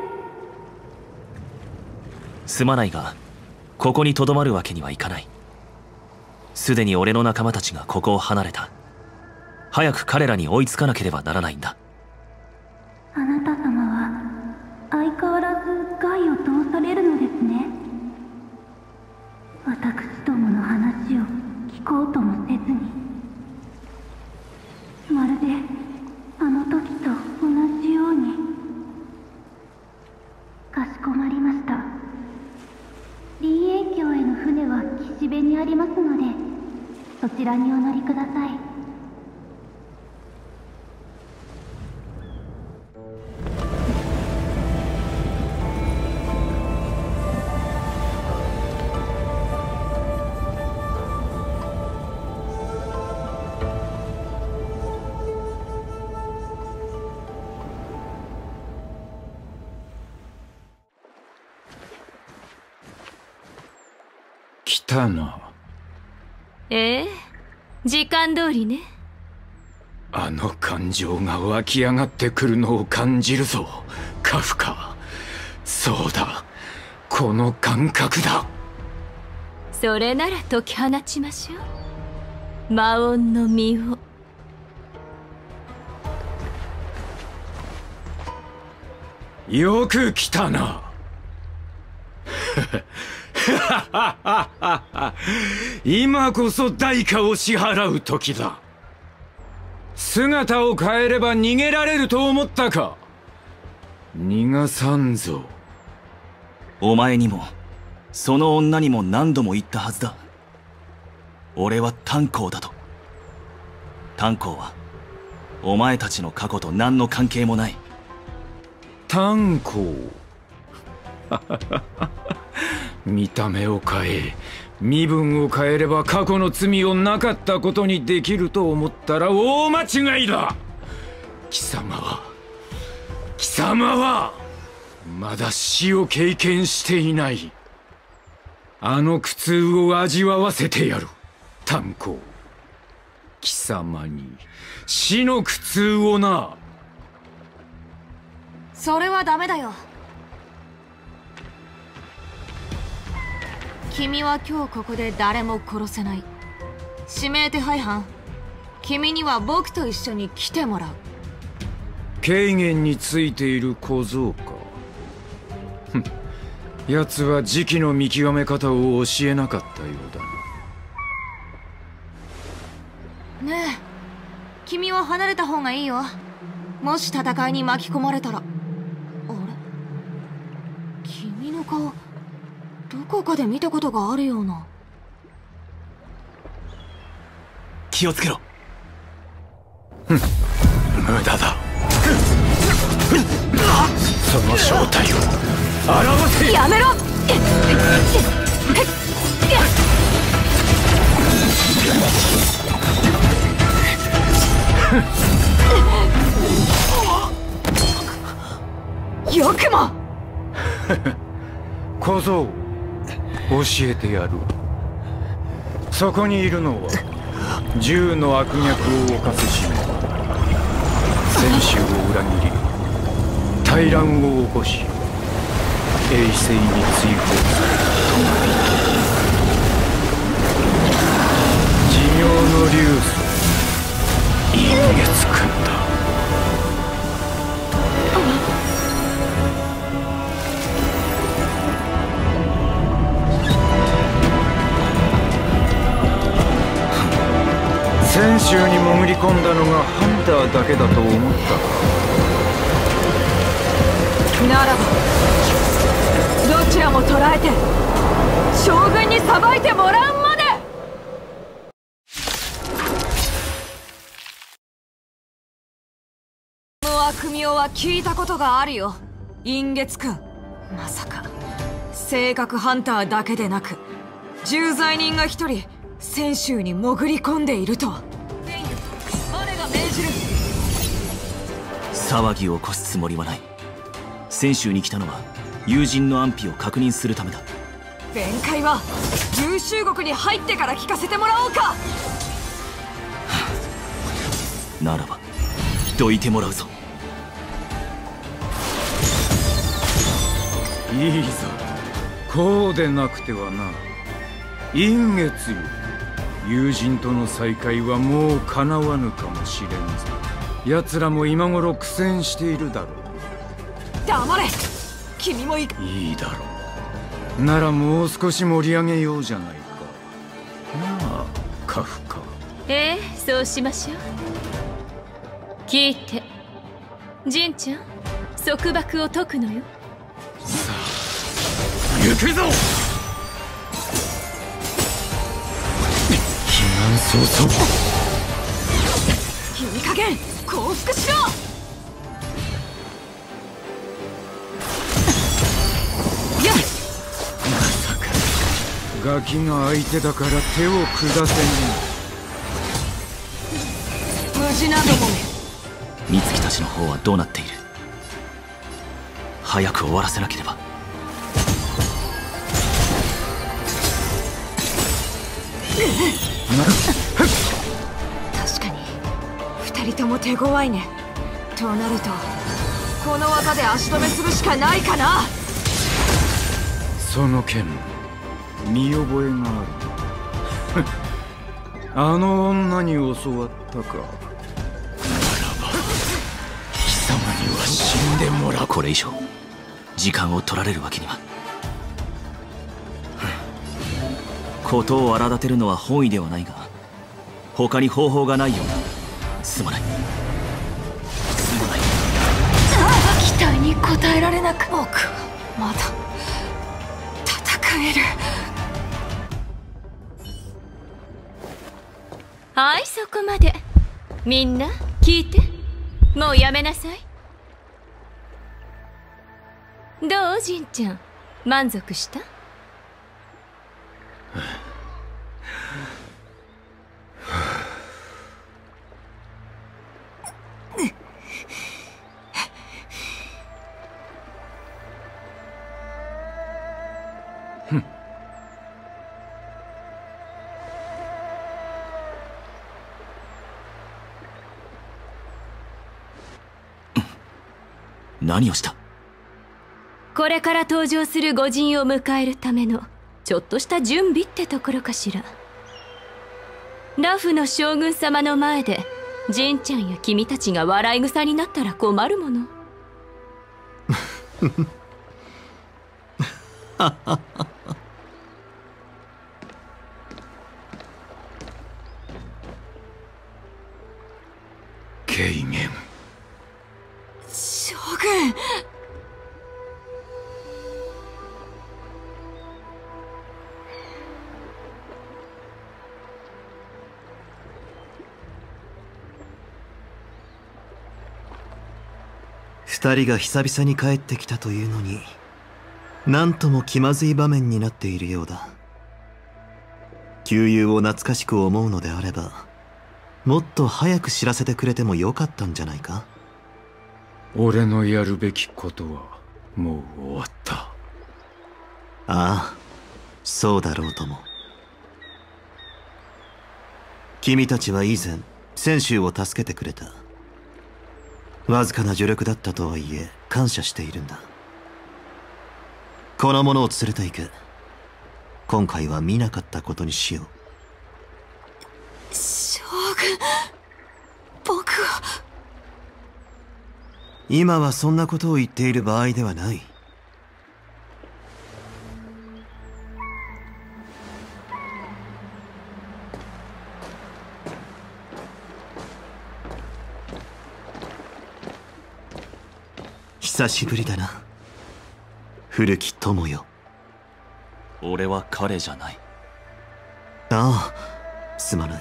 Speaker 14: すまないが、ここにとどまるわけにはいかない。すでに俺の仲間たちがここを離れた。早く彼らに追いつかなければならないんだ。
Speaker 16: あなた様は相変わらず害を通されるのですね。私どもの話を聞こうともせずに、まるであの時と同じように。かしこまりました。林苑峡への船は岸辺にありますので、そちらにお乗りください。
Speaker 9: 来たな。
Speaker 1: 時間通りね。
Speaker 9: あの感情が湧き上がってくるのを感じるぞ、カフカ。そうだ、この感覚だ。
Speaker 1: それなら解き放ちましょう、魔音の実を。
Speaker 9: よく来たな。今こそ代価を支払う時だ。姿を変えれば逃げられると思ったか。逃がさんぞ。
Speaker 14: お前にもその女にも何度も言ったはずだ。俺は炭鉱だと。炭鉱はお前たちの過去と何の関係もない。
Speaker 9: 炭鉱見た目を変え、身分を変えれば過去の罪をなかったことにできると思ったら大間違いだ。貴様はまだ死を経験していない。あの苦痛を味わわせてやる。炭鉱、貴様に死の苦痛をな。
Speaker 4: それはダメだよ。君は今日ここで誰も殺せない。指名手配犯、君には僕と一緒に来てもらう。
Speaker 9: 軽減についている小僧か。奴は時期の見極め方を教えなかったようだ。
Speaker 4: ねえ、君は離れた方がいいよ。もし戦いに巻き込まれたら。あれ、君の顔どこかで見たことがあるような。
Speaker 14: 気をつけろ。
Speaker 9: 無駄だ。その正体を表せ。
Speaker 4: やめろ。よくも
Speaker 17: 小僧、教えてやる。そこにいるのは10の悪逆を犯す使命。先週を裏切り大乱を起こし永世に追放された寿命の竜祖陰月君だ。泉州に潜り込んだのがハンターだけだと思ったか。
Speaker 4: ならばどちらも捕らえて将軍に裁いてもらうまで。この悪名は聞いたことがあるよ、陰月君。まさか正確ハンターだけでなく重罪人が一人泉州に潜り込んでいるとは。我が命じる。
Speaker 14: 騒ぎを起こすつもりはない。泉州に来たのは友人の安否を確認するためだ。
Speaker 4: 弁解は龍州国に入ってから聞かせてもらおうか。
Speaker 14: ならばどいてもらうぞ。
Speaker 17: いいぞ、こうでなくてはな。陰月よ、友人との再会はもう叶わぬかもしれんぞ。奴らも今頃苦戦しているだろう。
Speaker 4: 黙れ。君もい
Speaker 17: いだろう。ならもう少し盛り上げようじゃないか。なあカフカ。
Speaker 5: そうしましょう。聞いて、ジンちゃん、束縛を解くのよ。
Speaker 9: さあ行くぞ。そうそう、
Speaker 4: いい加減降伏しろ。やっ、
Speaker 17: まさかガキが相手だから手を下せね
Speaker 4: え。無事なども
Speaker 14: 美月たちの方はどうなっている。早く終わらせなければ。
Speaker 4: 確かに2人とも手強いね。となるとこの技で足止めするしかないかな。
Speaker 17: その件見覚えがある。あの女に教わったか。なら
Speaker 9: ば貴様には死んでもらう。
Speaker 14: これ以上時間を取られるわけには。事を荒立てるのは本意ではないが、他に方法がないようだ。すまない。
Speaker 4: 期待に応えられなく、僕はまだ戦える。
Speaker 5: はい、そこまで。みんな聞いて、もうやめなさい。どう、ジンちゃん、満足した？
Speaker 14: 何をした？
Speaker 5: これから登場する御仁を迎えるためのちょっとした準備ってところかしら。ラフの将軍様の前でジンちゃんや君たちが笑い草になったら困るもの。
Speaker 17: 軽減。
Speaker 4: 将軍。
Speaker 18: 二人が久々に帰ってきたというのに、なんとも気まずい場面になっているようだ。旧友を懐かしく思うのであれば、もっと早く知らせてくれてもよかったんじゃないか。
Speaker 17: 俺のやるべきことはもう終わった。
Speaker 18: ああ、そうだろうとも。君たちは以前泉州を助けてくれた。わずかな助力だったとはいえ感謝しているんだ。この者を連れて行く。今回は見なかったことにしよう。
Speaker 4: 将軍、僕は。
Speaker 18: 今はそんなことを言っている場合ではない。久しぶりだな、古き友よ。
Speaker 14: 俺は彼じゃない。
Speaker 18: ああ、すまない。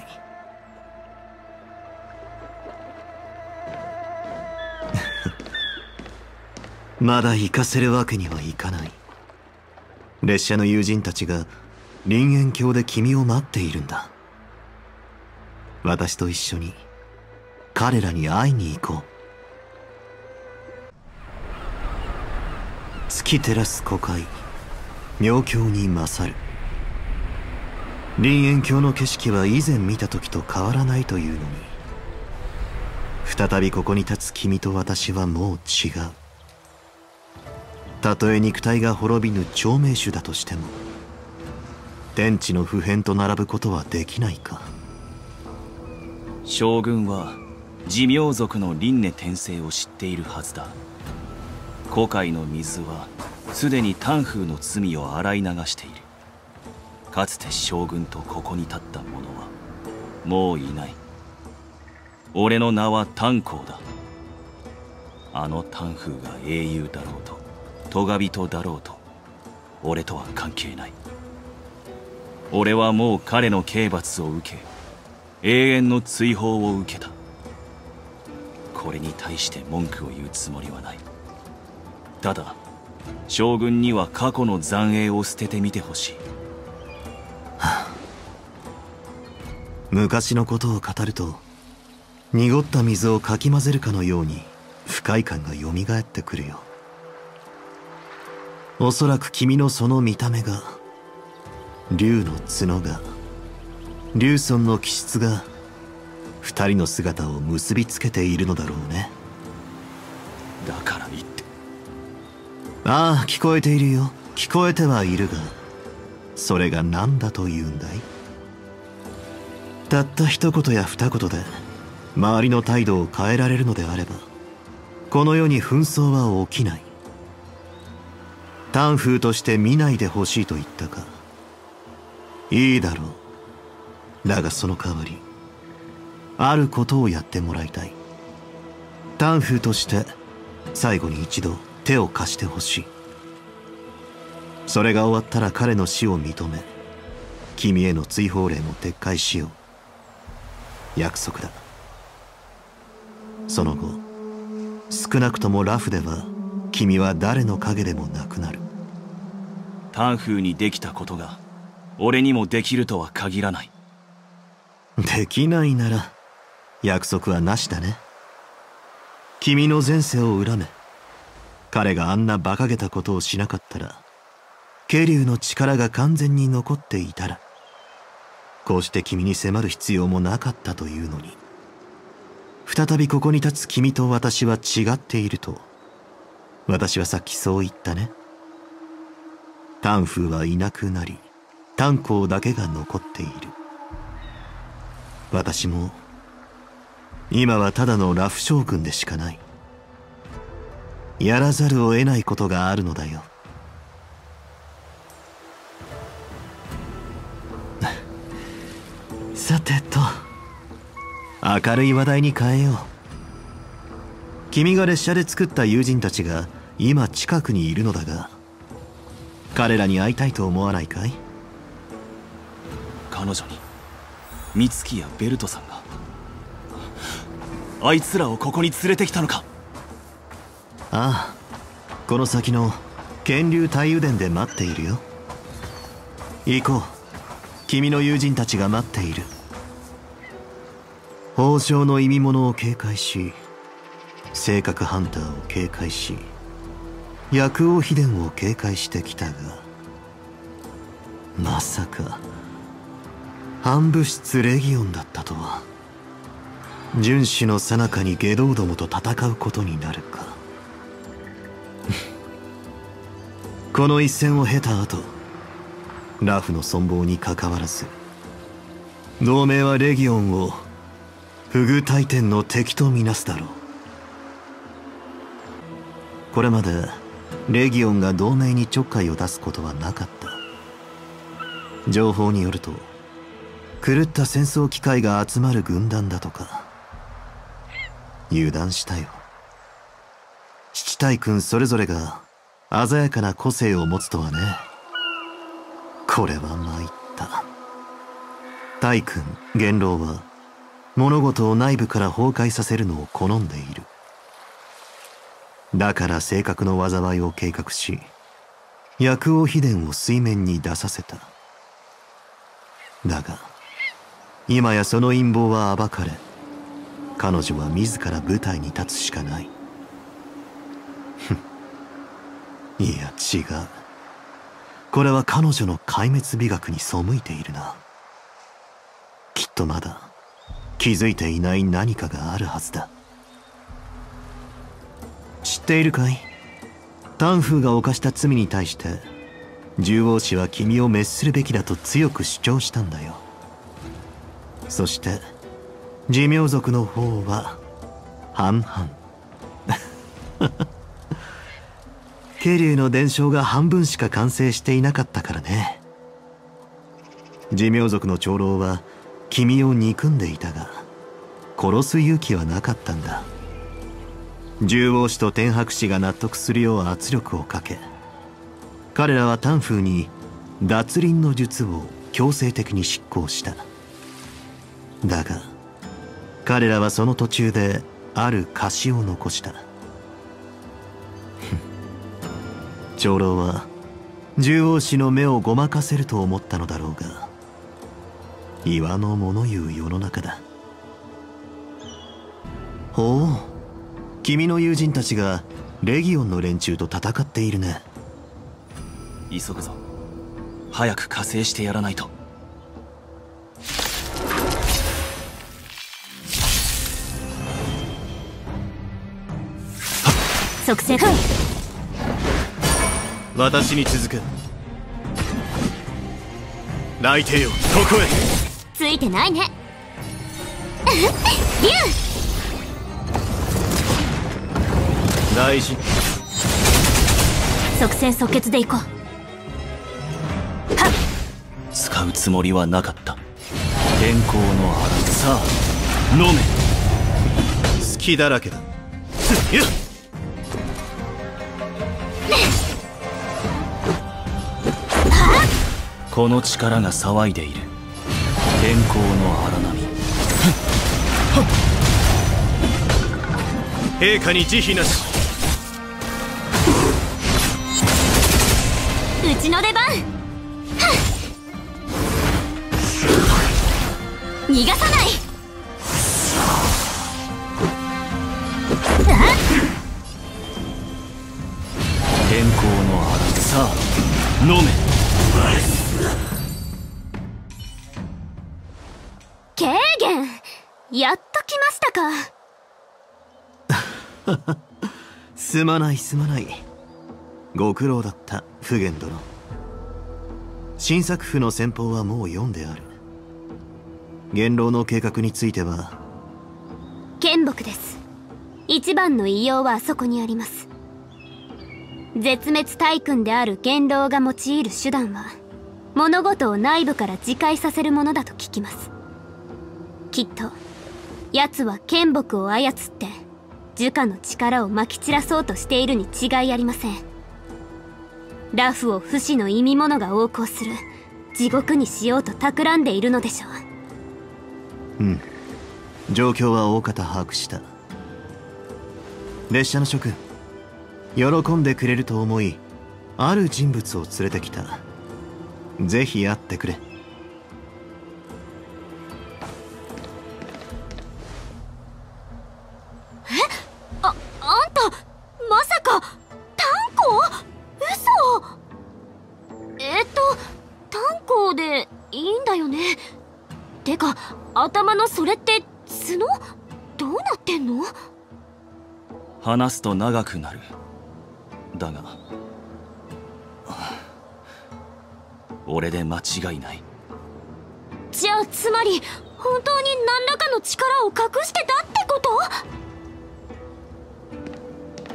Speaker 18: まだ行かせるわけにはいかない。列車の友人たちが林苑峡で君を待っているんだ。私と一緒に彼らに会いに行こう。月照らす湖海、妙境に勝る。林苑峡の景色は以前見た時と変わらないというのに、再びここに立つ君と私はもう違う。たとえ肉体が滅びぬ長命種だとしても、天地の普遍と並ぶことはできないか。
Speaker 14: 将軍は寿命族の輪廻転生を知っているはずだ。古海の水はすでに丹風の罪を洗い流している。かつて将軍とここに立った者はもういない。俺の名は炭鉱だ。あの丹風が英雄だろうと咎人だろうと、俺とは関係ない。俺はもう彼の刑罰を受け、永遠の追放を受けた。これに対して文句を言うつもりはない。ただ将軍には過去の残影を捨ててみてほしい。
Speaker 18: 昔のことを語ると、濁った水をかき混ぜるかのように不快感がよみがえってくるよ。おそらく君のその見た目が、竜の角が、竜尊の気質が、二人の姿を結びつけているのだろうね。
Speaker 14: だから言って。
Speaker 18: ああ、聞こえているよ。聞こえてはいるが、それが何だというんだい？たった一言や二言で周りの態度を変えられるのであれば、この世に紛争は起きない。丹風として見ないでほしいと言ったか。いいだろう。だがその代わり、あることをやってもらいたい。丹風として最後に一度手を貸してほしい。それが終わったら彼の死を認め、君への追放令も撤回しよう。約束だ。その後、少なくともラフでは君は誰の影でもなくなる。
Speaker 14: 丹風にできたことが俺にもできるとは限らない。
Speaker 18: できないなら約束はなしだね。君の前世を恨め。彼があんな馬鹿げたことをしなかったら、ケリュウの力が完全に残っていたら、こうして君に迫る必要もなかったというのに。再びここに立つ君と私は違っていると、私はさっきそう言ったね。丹風はいなくなり、炭鉱だけが残っている。私も今はただのラフ将軍でしかない。やらざるを得ないことがあるのだよ。さてと、明るい話題に変えよう。君が列車で作った友人たちが今近くにいるのだが、彼らに会いたいと思わないかい？
Speaker 14: 彼女に美月やベルトさんが、あいつらをここに連れてきたのか？
Speaker 18: ああ、この先の剣竜大油殿で待っているよ。行こう。君の友人たちが待っている。宝生の意味物を警戒し、性格ハンターを警戒し、薬王秘伝を警戒してきたが、まさか暗部室レギオンだったとは。殉死の最中に外道どもと戦うことになるか。この一戦を経た後、ラフの存亡にかかわらず、同盟はレギオンを不遇大天の敵とみなすだろう。これまでレギオンが同盟にちょっかいを出すことはなかった。情報によると、狂った戦争機械が集まる軍団だとか。油断したよ。七大君それぞれが鮮やかな個性を持つとはね。これは参った。大君、元老は物事を内部から崩壊させるのを好んでいる。だから正確の災いを計画し、薬王秘伝を水面に出させた。だが今やその陰謀は暴かれ、彼女は自ら舞台に立つしかない。いや違う。これは彼女の壊滅美学に背いているな。きっとまだ気づいていない何かがあるはずだ。知っているかい？タンフーが犯した罪に対して獣王氏は君を滅するべきだと強く主張したんだよ。そして寿命族の方は半々。ケリュウの伝承が半分しか完成していなかったからね。寿命族の長老は君を憎んでいたが、殺す勇気はなかったんだ。獣王氏と天白氏が納得するよう圧力をかけ、彼らはタンフーに脱輪の術を強制的に執行した。だが彼らはその途中である貸しを残した。長老は獣王氏の目をごまかせると思ったのだろうが、岩の物言う世の中だ。ほう、君の友人たちがレギオンの連中と戦っているね。
Speaker 14: 急ぐぞ。早く加勢してやらないと。
Speaker 4: 即戦。
Speaker 18: 私に続く。来帝よ、ここへ。
Speaker 4: ついてないね。竜
Speaker 18: 大事。
Speaker 4: 即戦即決でいこう。はっ、
Speaker 14: 使うつもりはなかった。天候の荒さあ飲め。
Speaker 18: 隙だらけだ。
Speaker 14: この力が騒いでいる。天候の荒波。
Speaker 18: 陛下に慈悲なし。
Speaker 4: うちの出番。逃がさない。
Speaker 14: 天候の荒さあ飲め。
Speaker 4: 軽減、やっと来ましたか。
Speaker 18: すまないすまない。ご苦労だった、普賢殿。新作譜の先方はもう読んである。元老の計画については。
Speaker 4: 剣木です。一番の異様はあそこにあります。絶滅大君である元老が用いる手段は、物事を内部から自戒させるものだと聞きます。きっと奴は剣木を操って呪詛の力をまき散らそうとしているに違いありません。ラフを不死の意味物が横行する地獄にしようと企んでいるのでしょう。
Speaker 18: うん、状況は大方把握した。列車の諸君、 喜んでくれると思い、ある人物を連れてきた。ぜひ会ってくれ。
Speaker 4: あんたまさか炭鉱？嘘。炭鉱でいいんだよね。てか頭のそれって角？どうなってんの？
Speaker 14: 話すと長くなる。だが俺で間違いない。
Speaker 4: じゃあつまり本当に何らかの力を隠してたってこと？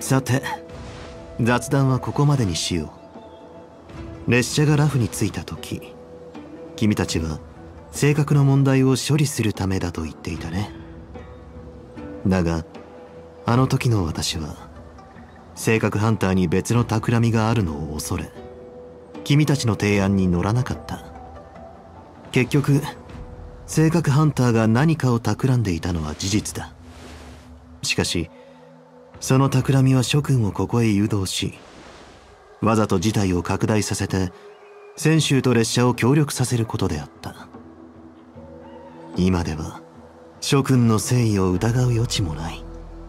Speaker 18: さて、雑談はここまでにしよう。列車がラフに着いた時、君たちは性格の問題を処理するためだと言っていたね。だがあの時の私は性格ハンターに別の企みがあるのを恐れ、君たちの提案に乗らなかった。結局性格ハンターが何かを企んでいたのは事実だ。しかしその企みは諸君をここへ誘導し、わざと事態を拡大させて泉州と列車を協力させることであった。今では諸君の誠意を疑う余地もない。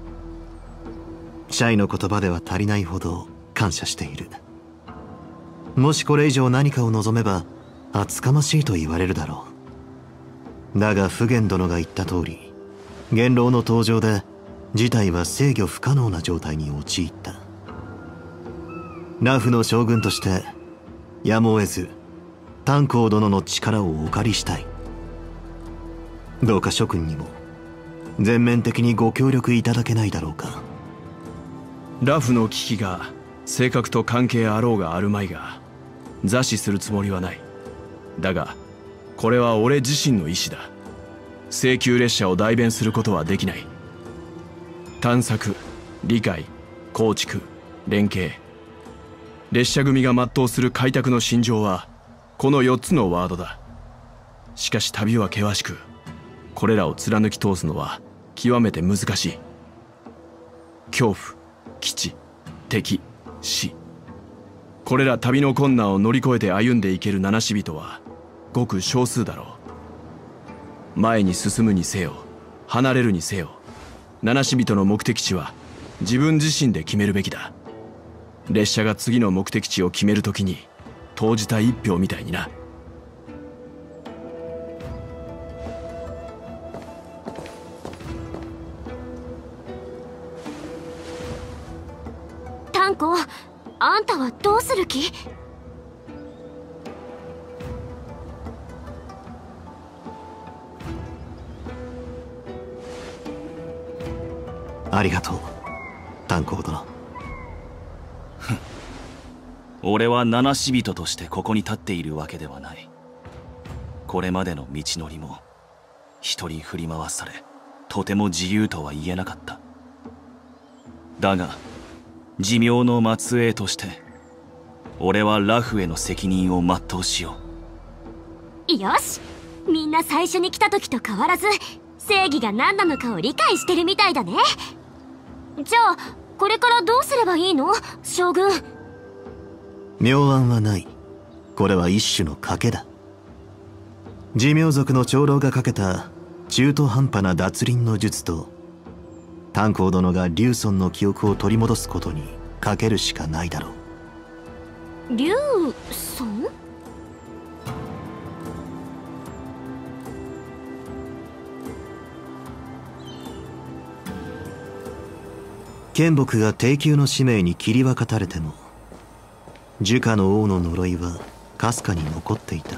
Speaker 18: シャイの言葉では足りないほど感謝している。もしこれ以上何かを望めば厚かましいと言われるだろう。だが普賢殿が言った通り、元老の登場で事態は制御不可能な状態に陥った。ラフの将軍としてやむを得ず炭鉱殿の力をお借りしたい。どうか諸君にも全面的にご協力いただけないだろうか。
Speaker 3: ラフの危機が性格と関係あろうがあるまいが座視するつもりはない。だがこれは俺自身の意思だ。請求列車を代弁することはできない。探索、理解、構築、連携、列車組が全うする開拓の信条はこの4つのワードだ。しかし旅は険しく、これらを貫き通すのは極めて難しい。恐怖、基地、敵、死、これら旅の困難を乗り越えて歩んでいける七死人はごく少数だろう。前に進むにせよ離れるにせよ、七死人の目的地は自分自身で決めるべきだ。列車が次の目的地を決めるときに投じた一票みたいにな。
Speaker 4: 炭鉱、あんたはどうする気？
Speaker 18: ありがとう炭鉱殿。
Speaker 14: 俺は七死人としてここに立っているわけではない。これまでの道のりも一人振り回され、とても自由とは言えなかった。だが寿命の末裔として俺はラフへの責任を全うしよ
Speaker 4: う。よし、みんな最初に来た時と変わらず正義が何なのかを理解してるみたいだね。じゃあこれからどうすればいいの、将軍？
Speaker 18: 妙案はない。これは一種の賭けだ。寿命族の長老がかけた中途半端な脱輪の術と、炭鉱殿がリュウソンの記憶を取り戻すことにかけるしかないだろう。
Speaker 4: リュウソン？
Speaker 18: 剣木が低級の使命に切り分かたれても、樹下の王の呪いはかすかに残っていた。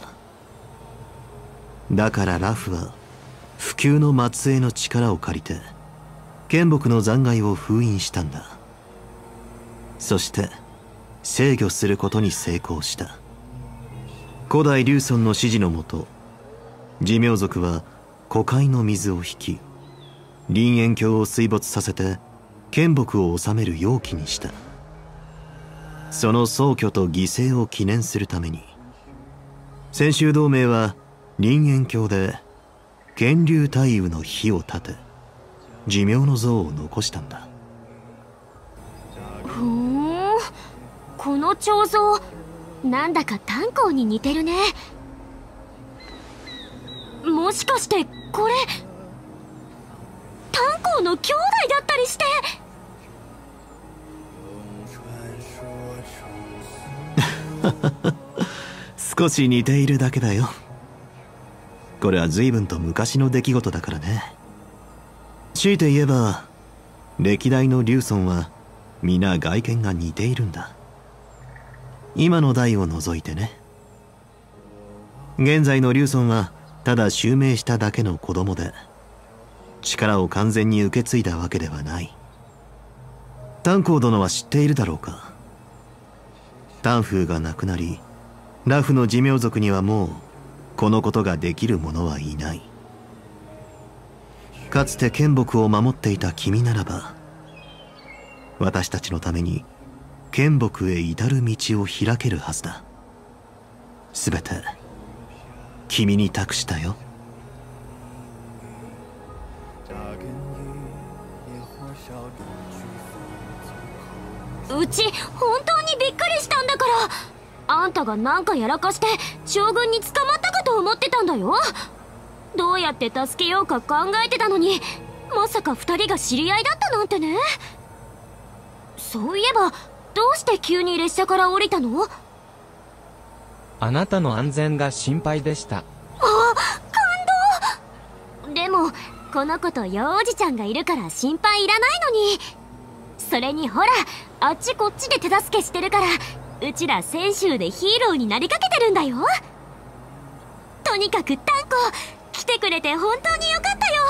Speaker 18: だからラフは不朽の末裔の力を借りて剣木の残骸を封印したんだ。そして制御することに成功した。古代リュウソンの指示のもと、寿命族は湖海の水を引き、林縁峡を水没させて剣木を治める容器にした。その壮挙と犠牲を記念するために、泉州同盟は林縁峡で剣竜太夫の碑を建て、寿命の像を残したんだ。
Speaker 4: ふーん、 この彫像、なんだか炭鉱に似てるね。もしかしてこれ炭鉱の兄弟だったりして。
Speaker 18: 少し似ているだけだよ。これは随分と昔の出来事だからね。強いて言えば歴代の竜尊は皆外見が似ているんだ。今の代を除いてね。現在の竜尊はただ襲名しただけの子供で、力を完全に受け継いだわけではない。炭鉱殿は知っているだろうか。炭風がなくなり、ラフの寿命族にはもうこのことができる者はいない。かつて剣木を守っていた君ならば、私たちのために剣木へ至る道を開けるはずだ。すべて君に託したよ。
Speaker 4: うち本当にびっくりしたんだから。あんたがなんかやらかして将軍に捕まったかと思ってたんだよ。どうやって助けようか考えてたのに、まさか2人が知り合いだったなんてね。そういえばどうして急に列車から降りたの？
Speaker 11: あなたの安全が心配でした。
Speaker 4: あ、感動。でもこの子と幼おじちゃんがいるから心配いらないのに。それにほら、あっちこっちで手助けしてるから、うちら泉州でヒーローになりかけてるんだよ。とにかくタンコ、来てくれて本当によかったよ。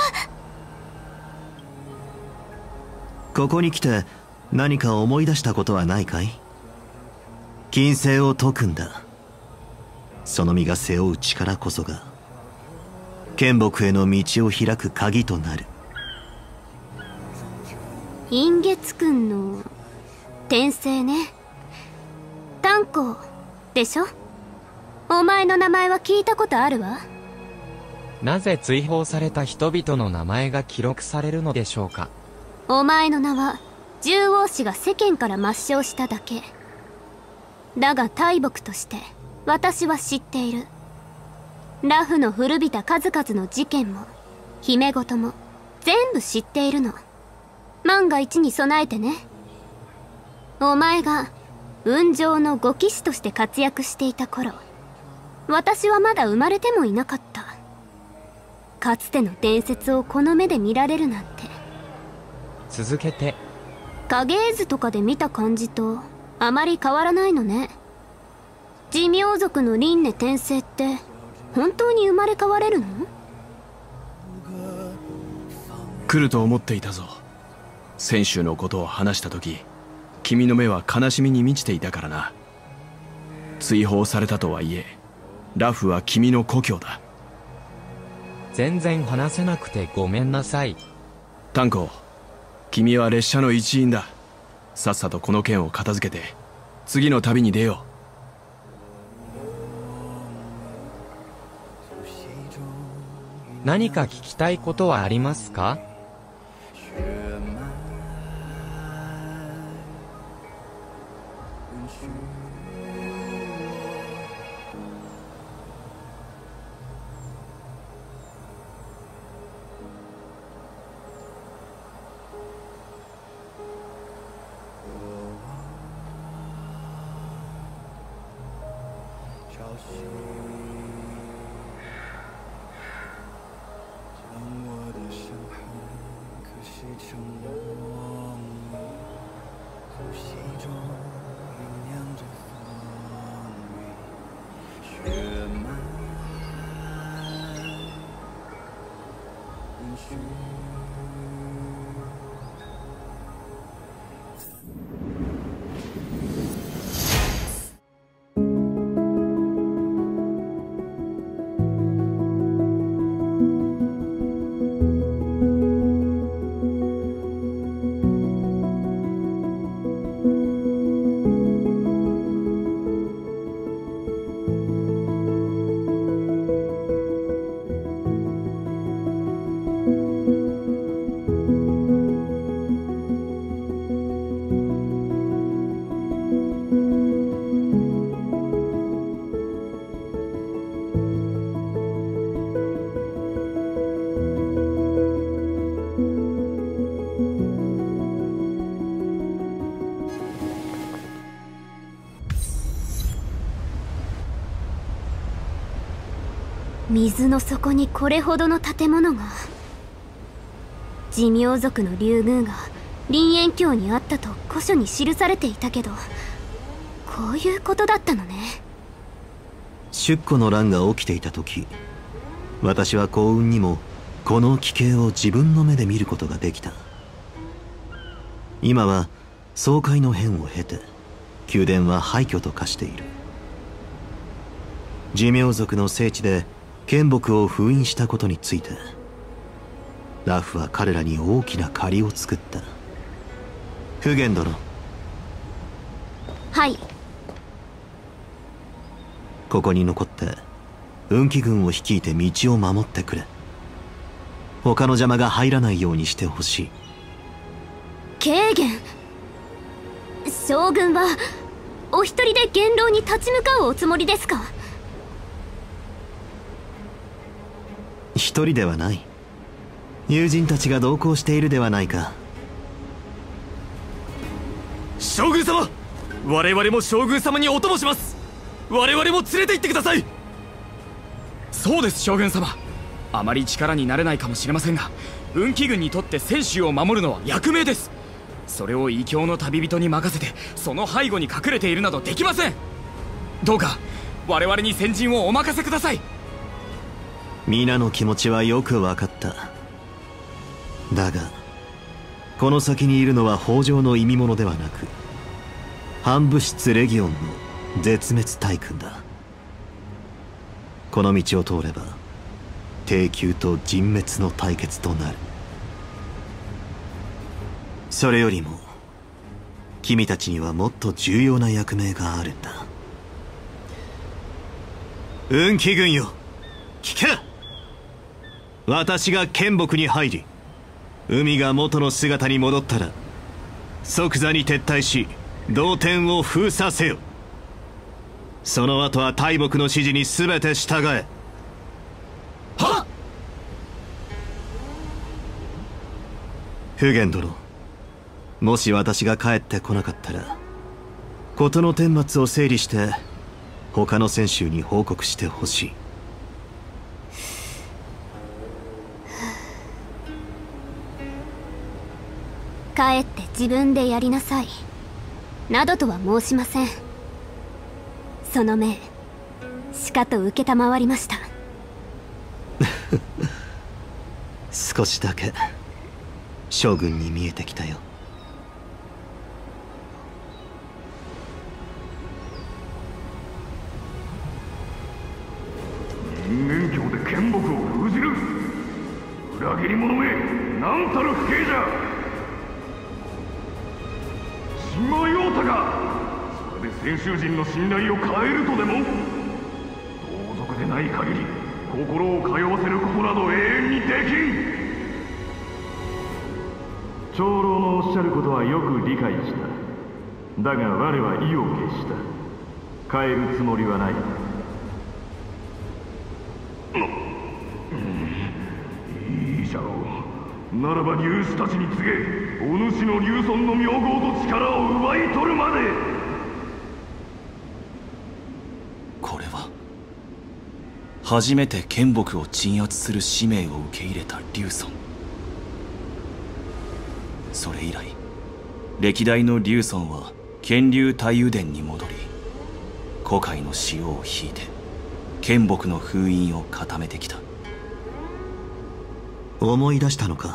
Speaker 18: ここに来て何か思い出したことはないかい？金星を解くんだ。その身が背負う力こそが剣木への道を開く鍵となる。
Speaker 1: 陰月くんの転生ね。炭鉱でしょ。お前の名前は聞いたことあるわ。
Speaker 11: なぜ追放された人々の名前が記録されるのでしょうか。
Speaker 1: お前の名は獣王氏が世間から抹消しただけだが、大木として私は知っている。ラフの古びた数々の事件も姫事も全部知っているの。万が一に備えてね。お前が雲上の護騎士として活躍していた頃、私はまだ生まれてもいなかった。かつての伝説をこの目で見られるなんて。
Speaker 11: 続けて。
Speaker 1: 影絵図とかで見た感じとあまり変わらないのね。寿命族の輪廻転生って本当に生まれ変われるの？
Speaker 3: 来ると思っていたぞ。泉州のことを話した時、君の目は悲しみに満ちていたからな。追放されたとはいえ、ラフは君の故郷だ。
Speaker 11: 全然話せなくてごめんなさい。
Speaker 3: 炭鉱、君は列車の一員だ。さっさとこの件を片付けて次の旅に出よ
Speaker 11: う。何か聞きたいことはありますか？
Speaker 4: 水の底にこれほどの建物が。寿命族の竜宮が林縁峡にあったと古書に記されていたけど、こういうことだったのね。
Speaker 18: 出庫の乱が起きていた時、私は幸運にもこの奇景を自分の目で見ることができた。今は総会の変を経て宮殿は廃墟と化している。寿命族の聖地で剣木を封印したことについて、ラフは彼らに大きな借りを作った。フゲン殿。
Speaker 4: はい。
Speaker 18: ここに残って運気軍を率いて道を守ってくれ。他の邪魔が入らないようにしてほしい。
Speaker 4: 軽減。将軍はお一人で元老に立ち向かうおつもりですか？
Speaker 18: 一人ではない。友人たちが同行しているではないか。
Speaker 6: 将軍様、我々も将軍様にお供します。我々も連れて行ってください。
Speaker 9: そうです将軍様。あまり力になれないかもしれませんが、運気軍にとって泉州を守るのは役目です。それを異教の旅人に任せてその背後に隠れているなどできません。どうか我々に先陣をお任せください。
Speaker 18: 皆の気持ちはよく分かった。だがこの先にいるのは北条の意味物ではなく、反物質レギオンの絶滅大軍だ。この道を通れば低級と人滅の対決となる。それよりも君たちにはもっと重要な役目があるんだ。運気軍よ、聞け。私が剣木に入り、海が元の姿に戻ったら即座に撤退し同点を封鎖せよ。その後は大木の指示に全て従え。
Speaker 6: はっ。
Speaker 18: フゲン殿、もし私が帰ってこなかったら事の顛末を整理して他の選手に報告してほしい。
Speaker 4: 帰って自分でやりなさいなどとは申しません。その命しかと承りました。
Speaker 18: 少しだけ将軍に見えてきたよ。
Speaker 15: 人間境で剣木を封じる裏切り者め、なんたる不敬じゃ。神魔用太がそれで泉州人の信頼を変えるとでも？同族でない限り心を通わせることなど永遠にできん。長老のおっしゃることはよく理解した。だが我は意を決した。変えるつもりはない。いいじゃろう。ならば竜種たちに告げ、お主の竜尊の名号と力を奪い取るまで。
Speaker 14: これは初めて剣木を鎮圧する使命を受け入れた竜尊。それ以来歴代の竜尊は剣竜太夫殿に戻り、古海の潮を引いて剣木の封印を固めてきた。
Speaker 18: 思い出したのか？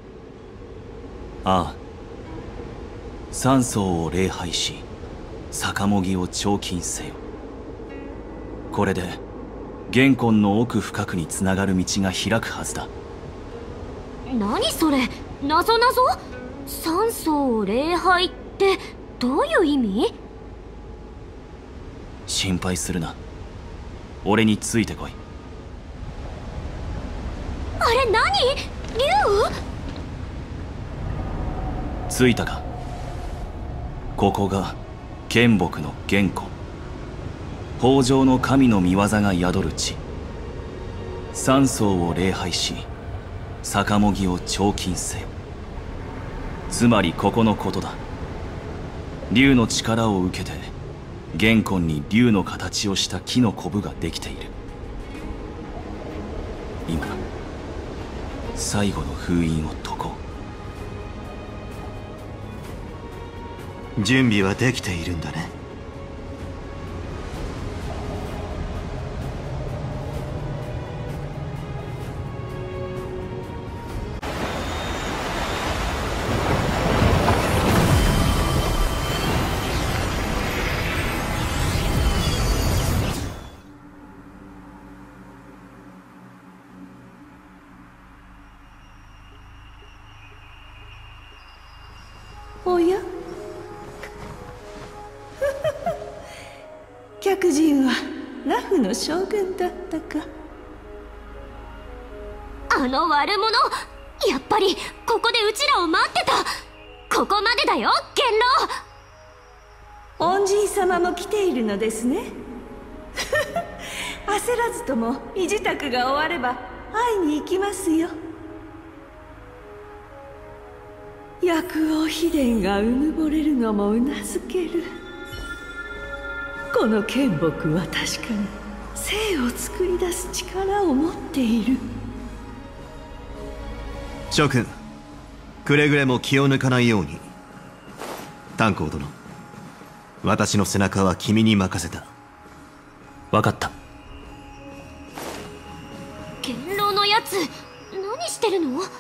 Speaker 14: ああ。三層を礼拝し逆もぎを彫金せよ。これで玄魂の奥深くにつながる道が開くはずだ。
Speaker 4: 何それ、謎謎？三層を礼拝ってどういう意味？
Speaker 14: 心配するな。俺についてこい。
Speaker 4: あれ何？竜？
Speaker 14: ついたか。ここが剣木の玄魂、北条の神の御業が宿る地。三層を礼拝し逆もぎを彫金せよ。つまりここのことだ。竜の力を受けて玄魂に竜の形をした木のコブができている。 今最後の封印を解こ
Speaker 18: う。準備はできているんだね。
Speaker 10: おや客人はラフの将軍だったか。
Speaker 4: あの悪者、やっぱりここでうちらを待ってた。ここまでだよ元老。
Speaker 10: 恩人様も来ているのですね。焦らずとも身支度が終われば会いに行きますよ。薬王秘伝がうぬぼれるのもうなずける。この剣木は確かに生を作り出す力を持っている。
Speaker 18: 諸君、くれぐれも気を抜かないように。炭鉱殿、私の背中は君に任せた。
Speaker 14: 分かった。
Speaker 4: 元老のやつ何してるの？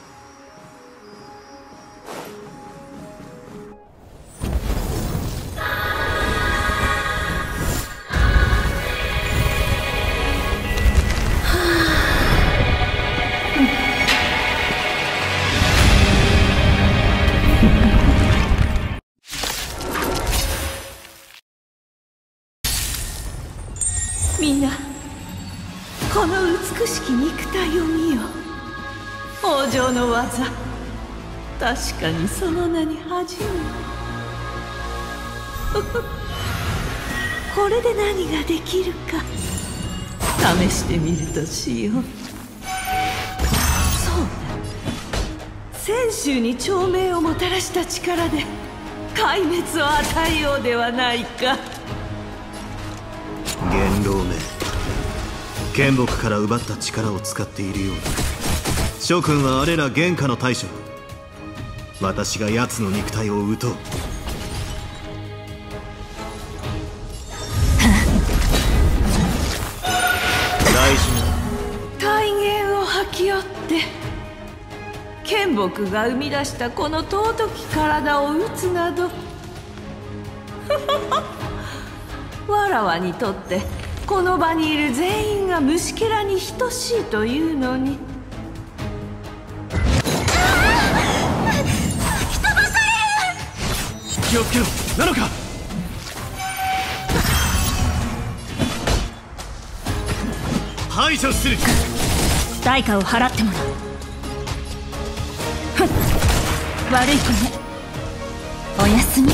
Speaker 10: みんな、この美しき肉体を見よ。王城の技、確かにその名に恥じぬ。これで何ができるか試してみるとしよう。そうだ、泉州に長命をもたらした力で壊滅を与えようではないか。
Speaker 18: 元老め、剣木から奪った力を使っているようだ。諸君はあれら元下の大将。私が奴の肉体を撃とう。大事な
Speaker 10: 大言を吐き寄って剣木が生み出したこの尊き体を撃つなどわらわにとってこの場にいる全員が虫けらに等しいというのに。
Speaker 4: 吹き飛ばされる。
Speaker 3: 気をつけろ、なのか。排除する。
Speaker 1: 代価を払ってもらう。悪い子ね。おやすみ。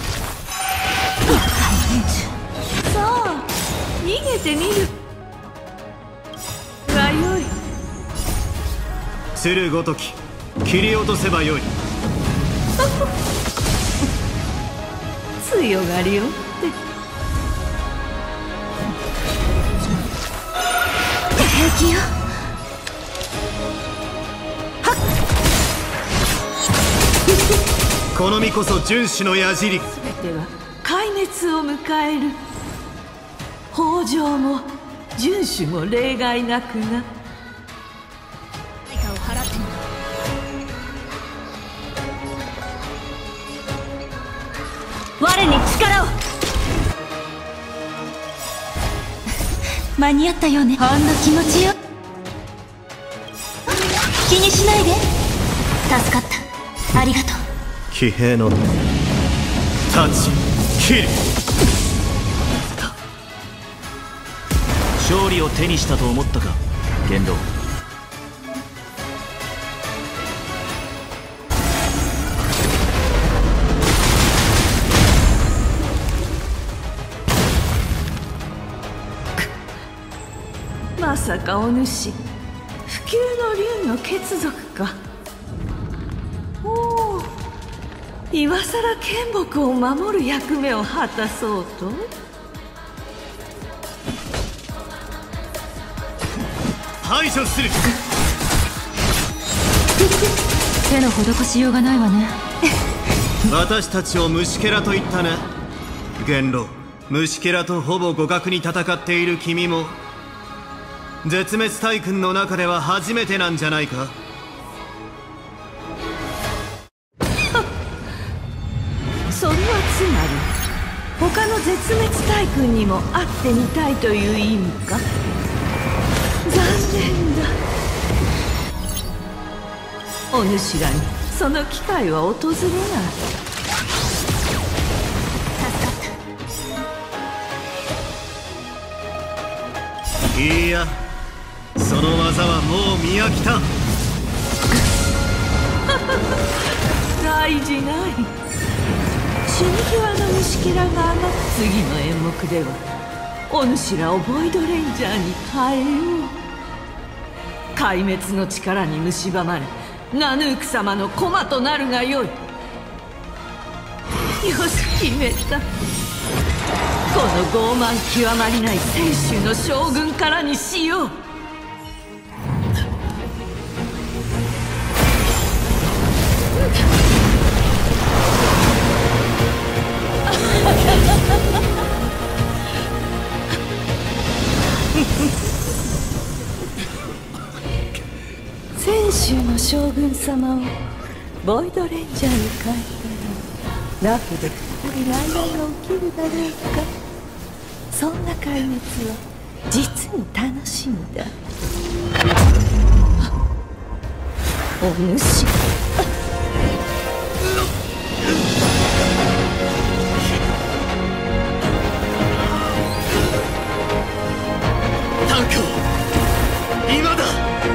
Speaker 10: さあ逃げてみるがよい。
Speaker 18: 鶴ごとき切り落とせばよい。
Speaker 10: 強がりよって
Speaker 1: 平気よ。
Speaker 18: この身こそ殉死の矢尻。
Speaker 10: 全ては壊滅を迎える。北条も殉死も例外なくな。
Speaker 1: 代価を払ってもらう。我に力を。間に合ったよね。ほんの気持ちよ。気にしないで。助かった。ありがとう。
Speaker 18: 騎兵の立ち切る。
Speaker 14: 勝利を手にしたと思ったか、元老。
Speaker 10: まさかお主不朽の竜の血族か。おお、今さら剣木を守る役目を果たそうと。
Speaker 18: 排除する。
Speaker 5: 手の施しようがないわね。
Speaker 18: 私たちを虫けらと言ったね。元老、虫けらとほぼ互角に戦っている君も絶滅大軍の中では初めてなんじゃないか。
Speaker 19: それはつまり他の絶滅大軍にも会ってみたいという意味か。残念だ。お主らにその機会は訪れない。
Speaker 18: いや、その技はもう見飽きた。
Speaker 19: 大事ない。死に際の虫けらが上がった次の演目ではお主らをボイドレンジャーに変えよう。壊滅の力に蝕まれナヌーク様の駒となるがよい。よし、決めた。この傲慢極まりない泉州の将軍からにしよう。泉州の将軍様をボイドレンジャーに変えたらラフで2人来年が起きるだろうか。そんな壊滅は実に楽しみだ。お主
Speaker 18: タンクを今だ。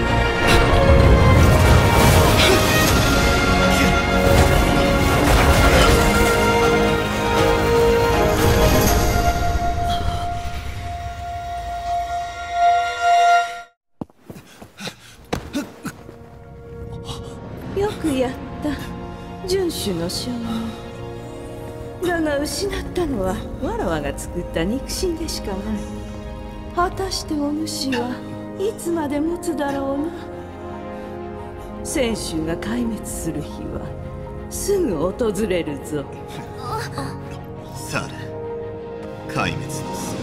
Speaker 19: よくやった、遵守の将軍。だが失ったのはわらわが作った肉親でしかない。果たしてお主はいつまで持つだろうな。泉州が壊滅する日はすぐ訪れるぞ。
Speaker 18: され、壊滅の寸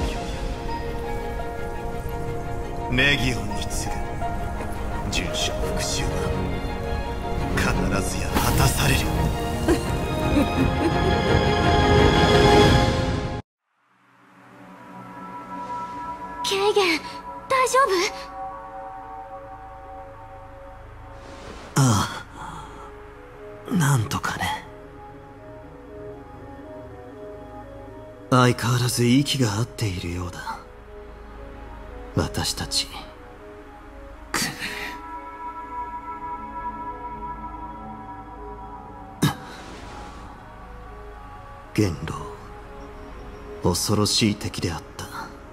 Speaker 18: 評やメギオンに次ぐ遵守の復讐は必ずや果たされる。
Speaker 4: ケイゲン、大丈夫？
Speaker 18: ああ、なんとかね。相変わらず息が合っているようだ、私たち。元老、恐ろしい敵であった。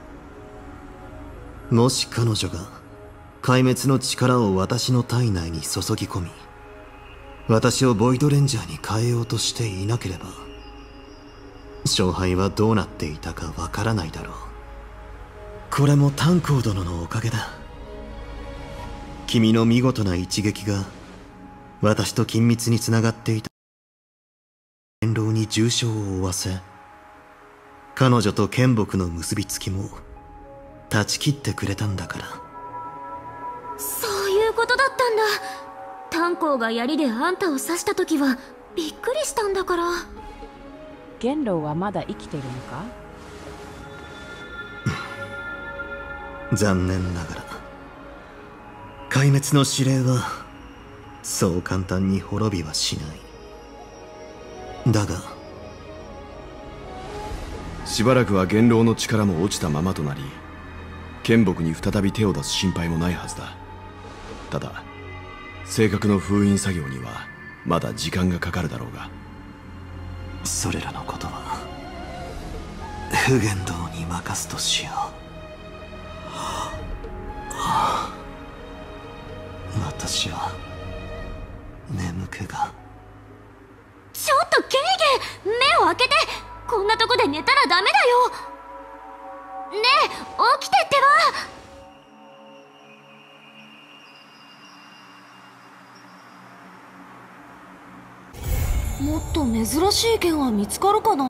Speaker 18: もし彼女が壊滅の力を私の体内に注ぎ込み、私をボイドレンジャーに変えようとしていなければ、勝敗はどうなっていたかわからないだろう。これも炭鉱殿のおかげだ。君の見事な一撃が私と緊密につながっていた元老に重傷を負わせ、彼女と剣木の結びつきも断ち切ってくれたんだから。
Speaker 4: そういうことだったんだ。炭鉱が槍であんたを刺した時はびっくりしたんだから。
Speaker 20: 元老はまだ生きてるのか？
Speaker 18: 残念ながら壊滅の指令はそう簡単に滅びはしない。だが
Speaker 3: しばらくは元老の力も落ちたままとなり、剣木に再び手を出す心配もないはずだ。ただ正確の封印作業にはまだ時間がかかるだろうが、
Speaker 18: それらのことは不言動に任すとしよう。私は眠気が。
Speaker 4: ちょっとケイゲン、目を開けて。こんなとこで寝たらダメだよ。ねえ、起きてってば。 もっと珍しい剣は見つかるかな。